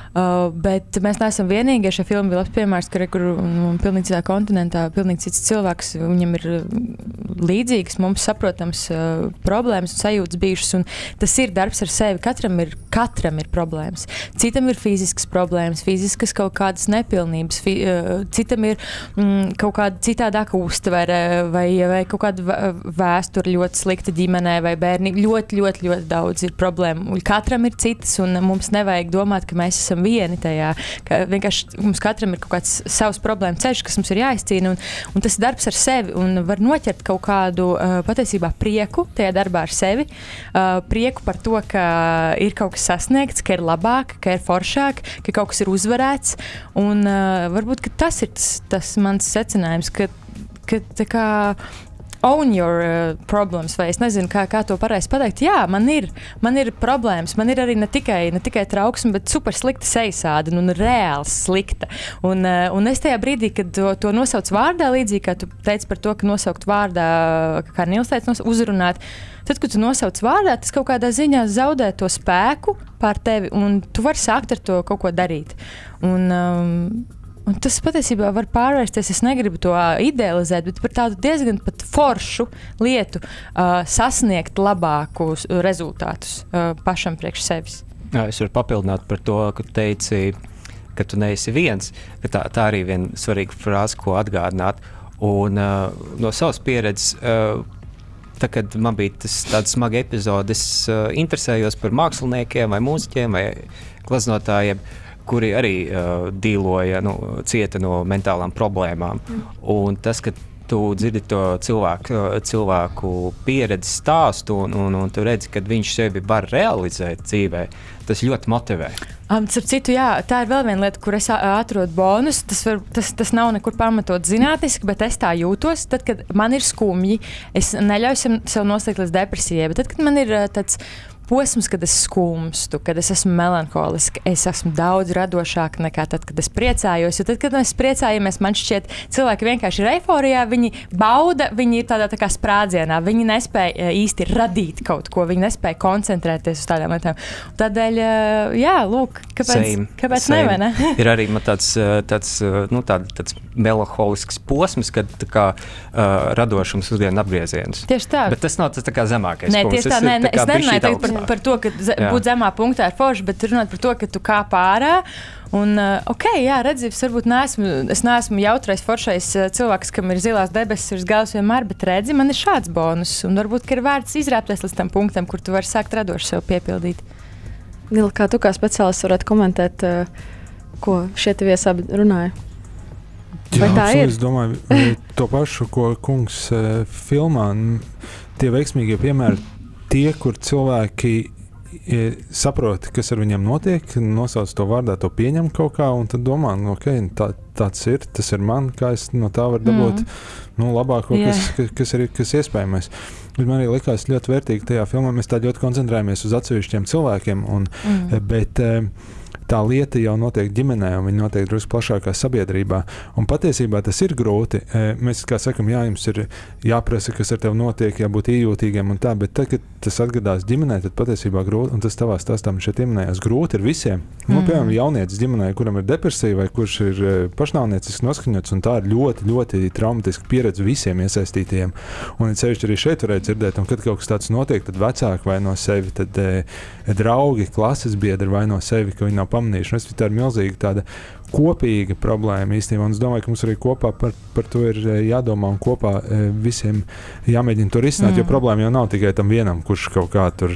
Bet mēs neesam vienīgie. Šie filmi bija labs piemērs, kur pilnīgi citā kontinentā, pilnīgi cits cilvēks, viņam ir līdzīgas, mums saprotams problēmas un sajūtas bijušas, un tas ir darbs ar sevi. Katram ir problēmas. Citam ir fiziskas problēmas, fiziskas kaut kādas nepilnības, citam ir kaut kāda citādāka uztvere vai kaut kāda vēsture ļoti slikta ģimenē vai bērni. Ļoti daudz ir problēmu. Katram ir citas, un mums nevajag domāt, ka mēs esam vieni tajā, ka vienkārši mums katram ir kaut kāds savs problēmu ceļš, kas mums ir jāizcīna, un tas darbs ar sevi, un var noķert kaut kādu patiesībā prieku tajā darbā ar sevi, prieku par to, ka ir kaut kas sasniegts, ka ir labāk, ka ir foršāk, ka kaut kas ir uzvarēts, un varbūt, ka tas ir tas mans secinājums, ka tā kā own your problems, vai es nezinu, kā to pareizi pateikt. Jā, man ir problēmas, man ir arī ne tikai trauksme, bet super slikta sejasāde, un reāli slikta. Un es tajā brīdī, kad to nosauc vārdā, līdzīgi kā tu teici par to, ka nosaukt vārdā, kā Nils teica, uzrunāt, tad, kad tu nosauc vārdā, tas kaut kādā ziņā zaudē to spēku pār tevi, un tu vari sākt ar to kaut ko darīt. Un tas patiesībā var pārvērsties, es negribu to idealizēt, bet par tādu diezgan pat foršu lietu sasniegt labākus rezultātus pašam priekš sevis. Jā, es varu papildināt par to, ka tu teici, ka tu neesi viens, ka tā arī viena svarīga frāze, ko atgādināt. Un no savas pieredzes, tā, kad man bija tāda smaga epizode, es interesējos par māksliniekiem vai mūziķiem vai glaznotājiem, kuri arī dīloja, cieta no mentālām problēmām. Un tas, ka tu dzirdi to cilvēku pieredzi stāstu un tu redzi, ka viņš sevi var realizēt dzīvē, tas ļoti motivē. Starp citu, jā, tā ir vēl viena lieta, kur es atrodu bonus. Tas nav nekur pamatot zinātniski, bet es tā jūtos. Tad, kad man ir skumji, es neļauju sev noslēgt līdz depresijai, bet tad, kad man ir tāds posms, kad es skumstu, kad es esmu melanholiska, es esmu daudz radošāka nekā tad, kad es priecājos. Jo tad, kad mēs priecājamies, man šķiet, cilvēki vienkārši ir eiforijā, viņi bauda, viņi ir tādā tā kā sprādzienā, viņi nespēja īsti radīt kaut ko, viņi nespēja koncentrēties uz tādām lietām. Tādēļ, jā, lūk, kāpēc ne, vai ne? Ir arī man tāds melanholisks posms, kad tā kā radošums uzdiena apgriezienus. Tieši tā. Bet tas nav tas tā kā zemākais Nē, punkts. Tieši tā, es nerunāju tagad par to, ka būt zemā punktā ir forši, bet runāt par to, ka tu kā pārā. Un, jā, redzības, varbūt es neesmu jautrais, foršais cilvēks, kam ir zilās debesis uz galvas vienmēr, bet redzi, man ir šāds bonus. Un varbūt, ka ir vērts izrāpties līdz tam punktam, kur tu vari sākt radoši sev piepildīt. Nila, kā tu kā speciālists varētu komentēt, ko šie te viesi abi runāja? Vai tā ir? Es domāju, to pašu, ko kungs filmā, tie veiksmīgie piemēri, tie, kur cilvēki saprot, kas ar viņiem notiek, nosauc to vārdā, to pieņem kaut kā, un tad domā, tāds ir, tas ir man, kā es no tā varu dabūt labāko, kas iespējamais. Man arī likās ļoti vērtīgi tajā filmā, mēs tā ļoti koncentrējamies uz atsevišķiem cilvēkiem, bet tā lieta jau notiek ģimenē, un viņa notiek drusku plašākā sabiedrībā. Un patiesībā tas ir grūti. Mēs, kā sakam, jums ir jāprasa, kas ar tevi notiek, jābūt ījūtīgiem un tā, bet tad, kad tas atgadās ģimenē, tad patiesībā grūti, un tas tavā stāstā šeit ieminējās, grūti ir visiem. Piemēram, jaunietis ģimenē, kuram ir depresija vai kurš ir pašnāvniecisks noskaņots, un tā ir ļoti, ļoti traumatiska pieredze visiem iesaistītajiem. Un ceļš arī šeit varēja dzirdēt, un kad kaut kas tāds notiek, tad vecāki vaino sevi, tad draugi, klases biedri vaino sevi, ka viņi nav pamanījuši. Tā ir milzīga tāda kopīga problēma īstenībā. Un es domāju, ka mums arī kopā par to ir jādomā un kopā visiem jāmēģina to risināt, jo problēma jau nav tikai tam vienam, kurš kaut kā tur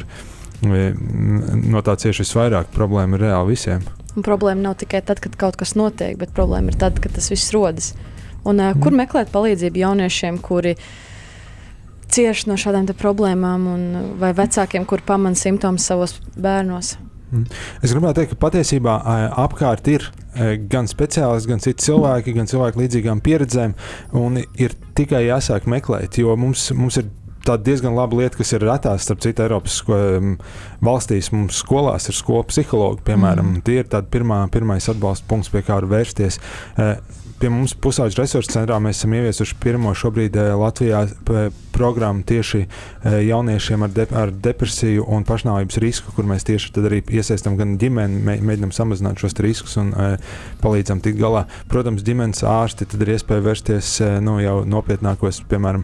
no tā cieši visvairāk. Problēma ir reāli visiem. Un problēma nav tikai tad, kad kaut kas notiek, bet problēma ir tad, kad tas viss rodas. Un kur meklēt palīdzību jauniešiem, kuri cieši no šādām problēmām, vai vecākiem, kuri pamana simptomus savos bērnos? Es gribētu teikt, ka patiesībā apkārt ir gan speciālisti, gan citi cilvēki, gan cilvēki līdzīgām pieredzēm, un ir tikai jāsāk meklēt, jo mums ir tāda diezgan laba lieta, kas ir retās, starp citu Eiropas valstīs. Mums skolās ir skolu psihologi, piemēram. Tie ir tādi pirmais atbalsta punkts, pie kā var vērsties. Pie mums Pusauģu resursu centrā mēs esam ieviesuši pirmo šobrīd Latvijā programmu tieši jauniešiem ar depresiju un pašnāvības risku, kur mēs tieši tad arī iesaistam gan ģimeni, mēģinam samazināt šos riskus un palīdzam tikt galā. Protams, ģimenes ārsti tad ir iespēja vērsties jau nopietnākos, piemēram,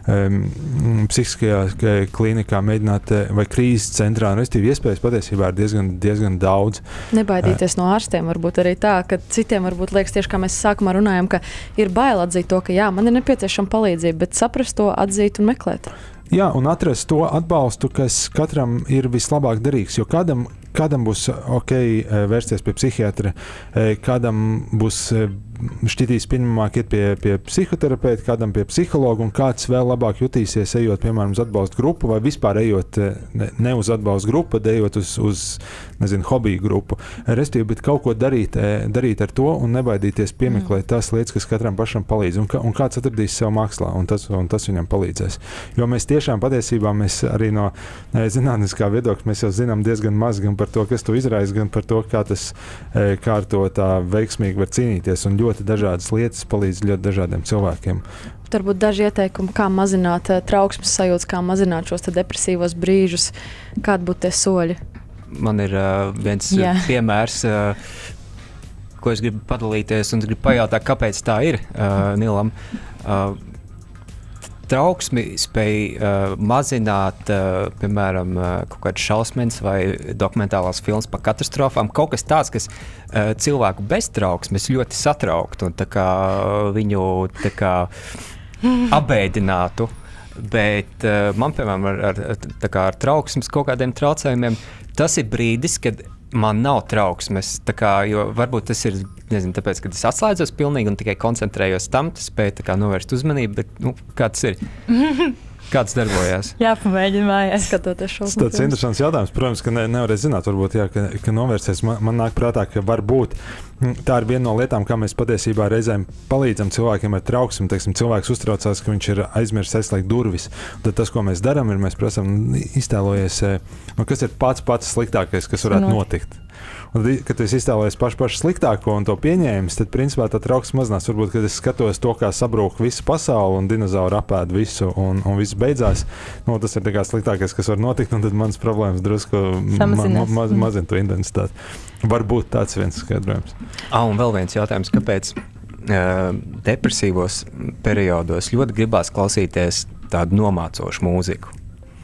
psihiskajā klīnikā mēģināt vai krīzes centrā. Restīvi iespējas patiesībā ir diezgan daudz. Nebaidīties no ārstiem varbūt arī tā, ka citiem varbūt liekas tieši, kā mēs sākumā runājam, ka ir bail atzīt to, ka jā, man ir nepieciešama palīdzība, bet saprast to, atzīt un meklēt. Jā, un atrast to atbalstu, kas katram ir vislabāk derīgs, jo kādam būs ok vērsties pie psihiatra, kādam būs šķitīs pieņemamāk iet pie psihoterapeita, kādam pie psihologa, un kāds vēl labāk jutīsies ejot, piemēram, uz atbalstu grupu, vai vispār ejot ne uz atbalstu grupu, bet ejot uz hobiju grupu. Restīvi, bet kaut ko darīt ar to un nebaidīties piemeklēt tās lietas, kas katram pašam palīdz, un kāds atradīs sev mākslā, un tas viņam palīdzēs. Jo mēs tiešām patiesībā mēs arī no zinātniskā viedokļa mēs jau zinām diezgan maz gan par to, kas to izraisa, gan par to, kā ar to tā veiksmīgi var cīnīties, un ļoti dažādas lietas palīdz ļoti dažādiem cilvēkiem. Varbūt daži ieteikumi, kā mazināt trauksmes sajūtas, kā mazināt šos depresīvos brīžus, kādi būtu tie soļi? Man ir viens piemērs, ko es gribu padalīties, un gribu pajautāt, kāpēc tā ir Nilam. Trauksmi spēj mazināt, piemēram, kaut kādas šausmas vai dokumentālās filmas par katastrofām. Kaut kas tāds, kas cilvēku bez trauksmes ļoti satrauktu un viņu abēdinātu. Bet man, piemēram, ar trauksmes kaut kādiem traucējumiem, tas ir brīdis, kad man nav trauksmes, jo varbūt tas ir, tāpēc, kad es atslēdzos pilnīgi un tikai koncentrējos tam, tas spēja novērst uzmanību, bet, kā tas ir? Kāds darbojās? Jā, pamēģini mājās. Skatoties šo Tas ir interesants jautājums. Protams, ka nevarēs zināt, varbūt, jā, ka novērsies. Man nāk prātā, ka varbūt tā ir viena no lietām, kā mēs patiesībā reizēm palīdzam cilvēkiem ar trauksmi. Teiksim, cilvēks uztraucās, ka viņš ir aizmirsis aizslēgt durvis. Tad tas, ko mēs darām, ir mēs prasām, iztēlojies, kas ir pats sliktākais, kas varētu notikt. Un, kad es iztēlojos pašu sliktāko un to pieņēmu, tad principā tā trauksme mazinās. Varbūt, kad es skatos to, kā sabrūk visa pasaule un dinozauri apēd visu un viss beidzās, tas ir sliktākais, kas var notikt, un tad manas problēmas drusku mazina to intensitāti. Varbūt tāds viens skaidrojums. Un vēl viens jautājums, kāpēc depresīvos periodos ļoti gribās klausīties tādu nomācošu mūziku?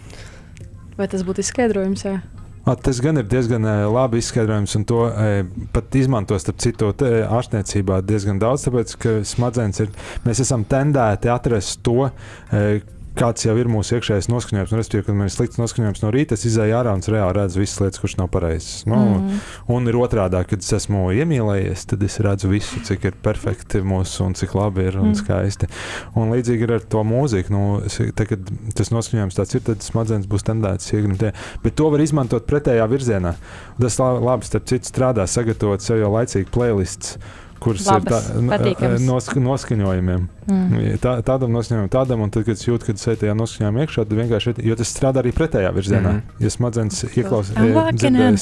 Vai tas būtu izskaidrojums? Jā? Tas gan ir diezgan labi izskaidrojums, un to pat izmanto starp citu ārstniecībā diezgan daudz, tāpēc, ka smadzenes mēs esam tendēti atrast to, kāds jau ir mūsu iekšējais noskaņojums. Respektīvi, kad man ir slikts noskaņojums no rīta, es izēju ārā un reāli redzu visas lietas, kuras nav pareizas. Un ir otrādā, kad es esmu iemīlējies, tad es redzu visu, cik ir perfekti mūsu un cik labi ir un skaisti. Un līdzīgi ir ar to mūziku. Tad, kad tas noskaņojums tāds ir, tad smadzenes būs tendētas iegrimt. Bet to var izmantot pretējā virzienā. Tas labi, starp citu, strādā sagatavot sev jau laicīgi playlists, kuras ir noskaņojumiem. Tādam noskaņojumam, tādam, un tad, kad es jūtu, kad es eju tajā noskaņojumā iekšā, tad vienkārši, jo tas strādā arī pretējā virzienā. Ja smadzenes dzirdēs.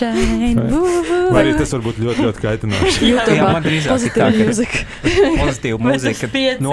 Vai arī tas var būt ļoti, ļoti kaitinoši. Jā, man drīzāk ir tā, ka pozitīva mūzika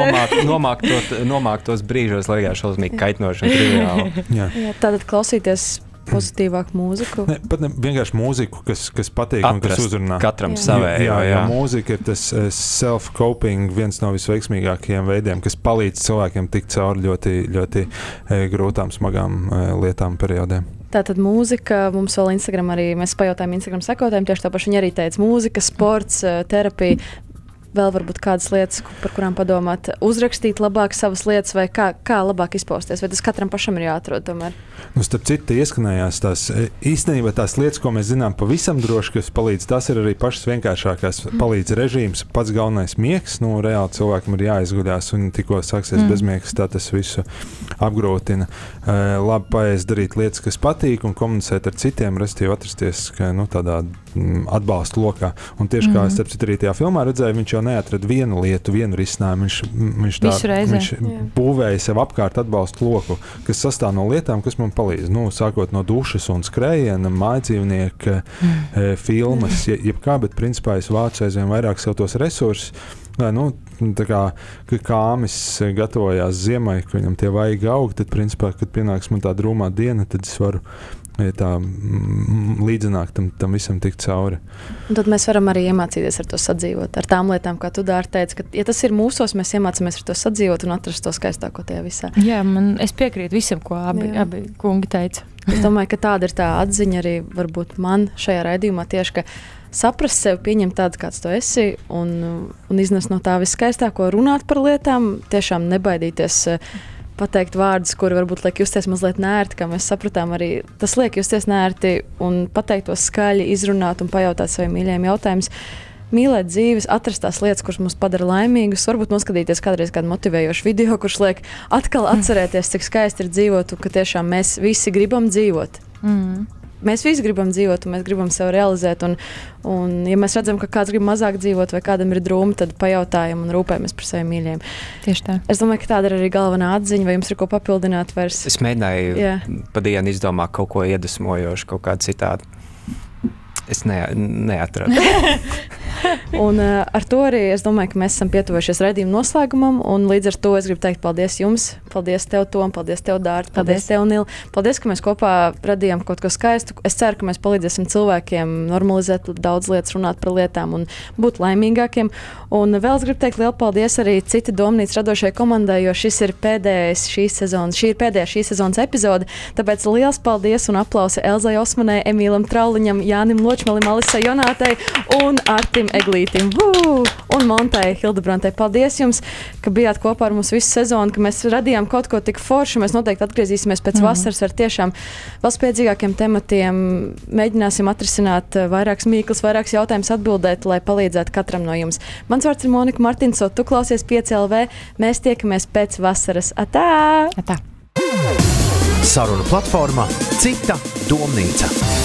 nomāk tos brīžos, lai šausmīgi kaitinoši un triviāli. Jā, tātad klausīties pozitīvāku mūziku. Pat vienkārši mūziku, kas patīk un kas uzrunā. Katram savējo. Jā, mūzika ir tas self-coping, viens no visveiksmīgākajiem veidiem, kas palīdz cilvēkiem tikt cauri ļoti, ļoti grūtām, smagām lietām, periodiem. Tātad mūzika, mums vēl Instagram arī, mēs pajautājām Instagram sekotājiem, tieši tā paši viņi arī teica mūzika, sports, terapija. Vēl varbūt kādas lietas, par kurām padomāt, uzrakstīt labāk savas lietas vai kā labāk izpausties, vai tas katram pašam ir jāatrod tomēr? Starp citu, ieskanējās tās īstenībā tās lietas, ko mēs zinām pavisam droši, kas palīdz, tās ir arī pašas vienkāršākās. Palīdz režīms, pats galvenais miegs, reāli cilvēkam ir jāizguļās un tikko sāksies bezmiegs, tā tas visu apgrūtina. Labi paēst, darīt lietas, kas patīk un komunicēt ar citiem, respektīvi atrasties tādā atbalsta lokā. Un tieši kā starp citu arī tajā filmā redzēju, viņš jau neatrada vienu lietu, vienu risinājumu. Viņš būvēja sev apkārt atbalstu loku, kas sastāv no lietām, kas man palīdz. Sākot no dušas un skrējiena, mājdzīvnieka, filmas, jebkā, bet principā es vācu aizvien vairāk sev tos resursus. Tā kā kāmis gatavojās ziemai, ka viņam tie vajag augt, tad principā, kad pienāks man tā drūmā diena, tad es varu tā līdzināk tam visam tikt cauri. Un tad mēs varam arī iemācīties ar to sadzīvot, ar tām lietām, kā tu Dāra teici, ka, ja tas ir mūsos, mēs iemācāmies ar to sadzīvot un atrast to skaistāko tajā visā. Jā, es piekrītu visam, ko abi kungi teica. Es domāju, ka tāda ir tā atziņa arī varbūt man šajā raidījumā tieši, ka saprast sevi, pieņemt tādu, kāds tu esi un iznest no tā viskaistāko, runāt par lietām, tiešām nebaidīties pateikt vārdus, kuri varbūt liek justies mazliet nērti, kā mēs sapratām arī. Tas liek justies nērti un pateikt to skaļi, izrunāt un pajautāt saviem mīļajiem jautājumus. Mīlēt dzīves, atrast tās lietas, kuras mūs padara laimīgus, varbūt noskatīties kādreiz kādu motivējošu video, kurš liek atkal atcerēties, cik skaisti ir dzīvot un ka tiešām mēs visi gribam dzīvot. Mēs visi gribam dzīvot, un mēs gribam sev realizēt. Un ja mēs redzam, ka kāds grib mazāk dzīvot, vai kādam ir drūmi, tad pajautājam un rūpējamies par saviem mīļajiem. Tieši tā. Es domāju, ka tāda ir arī galvenā atziņa, vai jums ir ko papildināt vairs? Es mēģināju pa dienu izdomāt kaut ko iedvesmojošu, kaut kādu citādu. Es neatradu. Un ar to arī es domāju, ka mēs esam pietuvojušies raidījuma noslēgumam. Līdz ar to es gribu teikt paldies jums, paldies tev, Tom, paldies tev, Dārta, paldies tev, Nil. Paldies, ka mēs kopā radījām kaut ko skaistu. Es ceru, ka mēs palīdzēsim cilvēkiem normalizēt daudz lietas, runāt par lietām un būt laimīgākiem. Un vēl es gribu teikt lielu paldies arī Cita Domnīca radošajai komandai, jo šī ir pēdējā šīs sezonas epizode. Tāpēc liels paldies un aplausi Elzai Osmanai, Emīlam Trauliņam, Jānim Ločmalim, Alisai Jonātei un Artim Eglītim un Montai Hildebrantai. Paldies jums, ka bijāt kopā ar mums visu sezonu, ka mēs radījām kaut ko tik foršu. Mēs noteikti atgriezīsimies pēc vasaras ar tiešām vēl spēcīgākiem tematiem. Mēģināsim atrisināt vairākus mīklus, vairākus jautājumus atbildēt, lai palīdzētu katram no jums. Mans vārds ir Monika Martinsone, tu klausies 5LV. Mēs tiekamies pēc vasaras. Atā! Atā! Sarunu platformā Cita domnīca.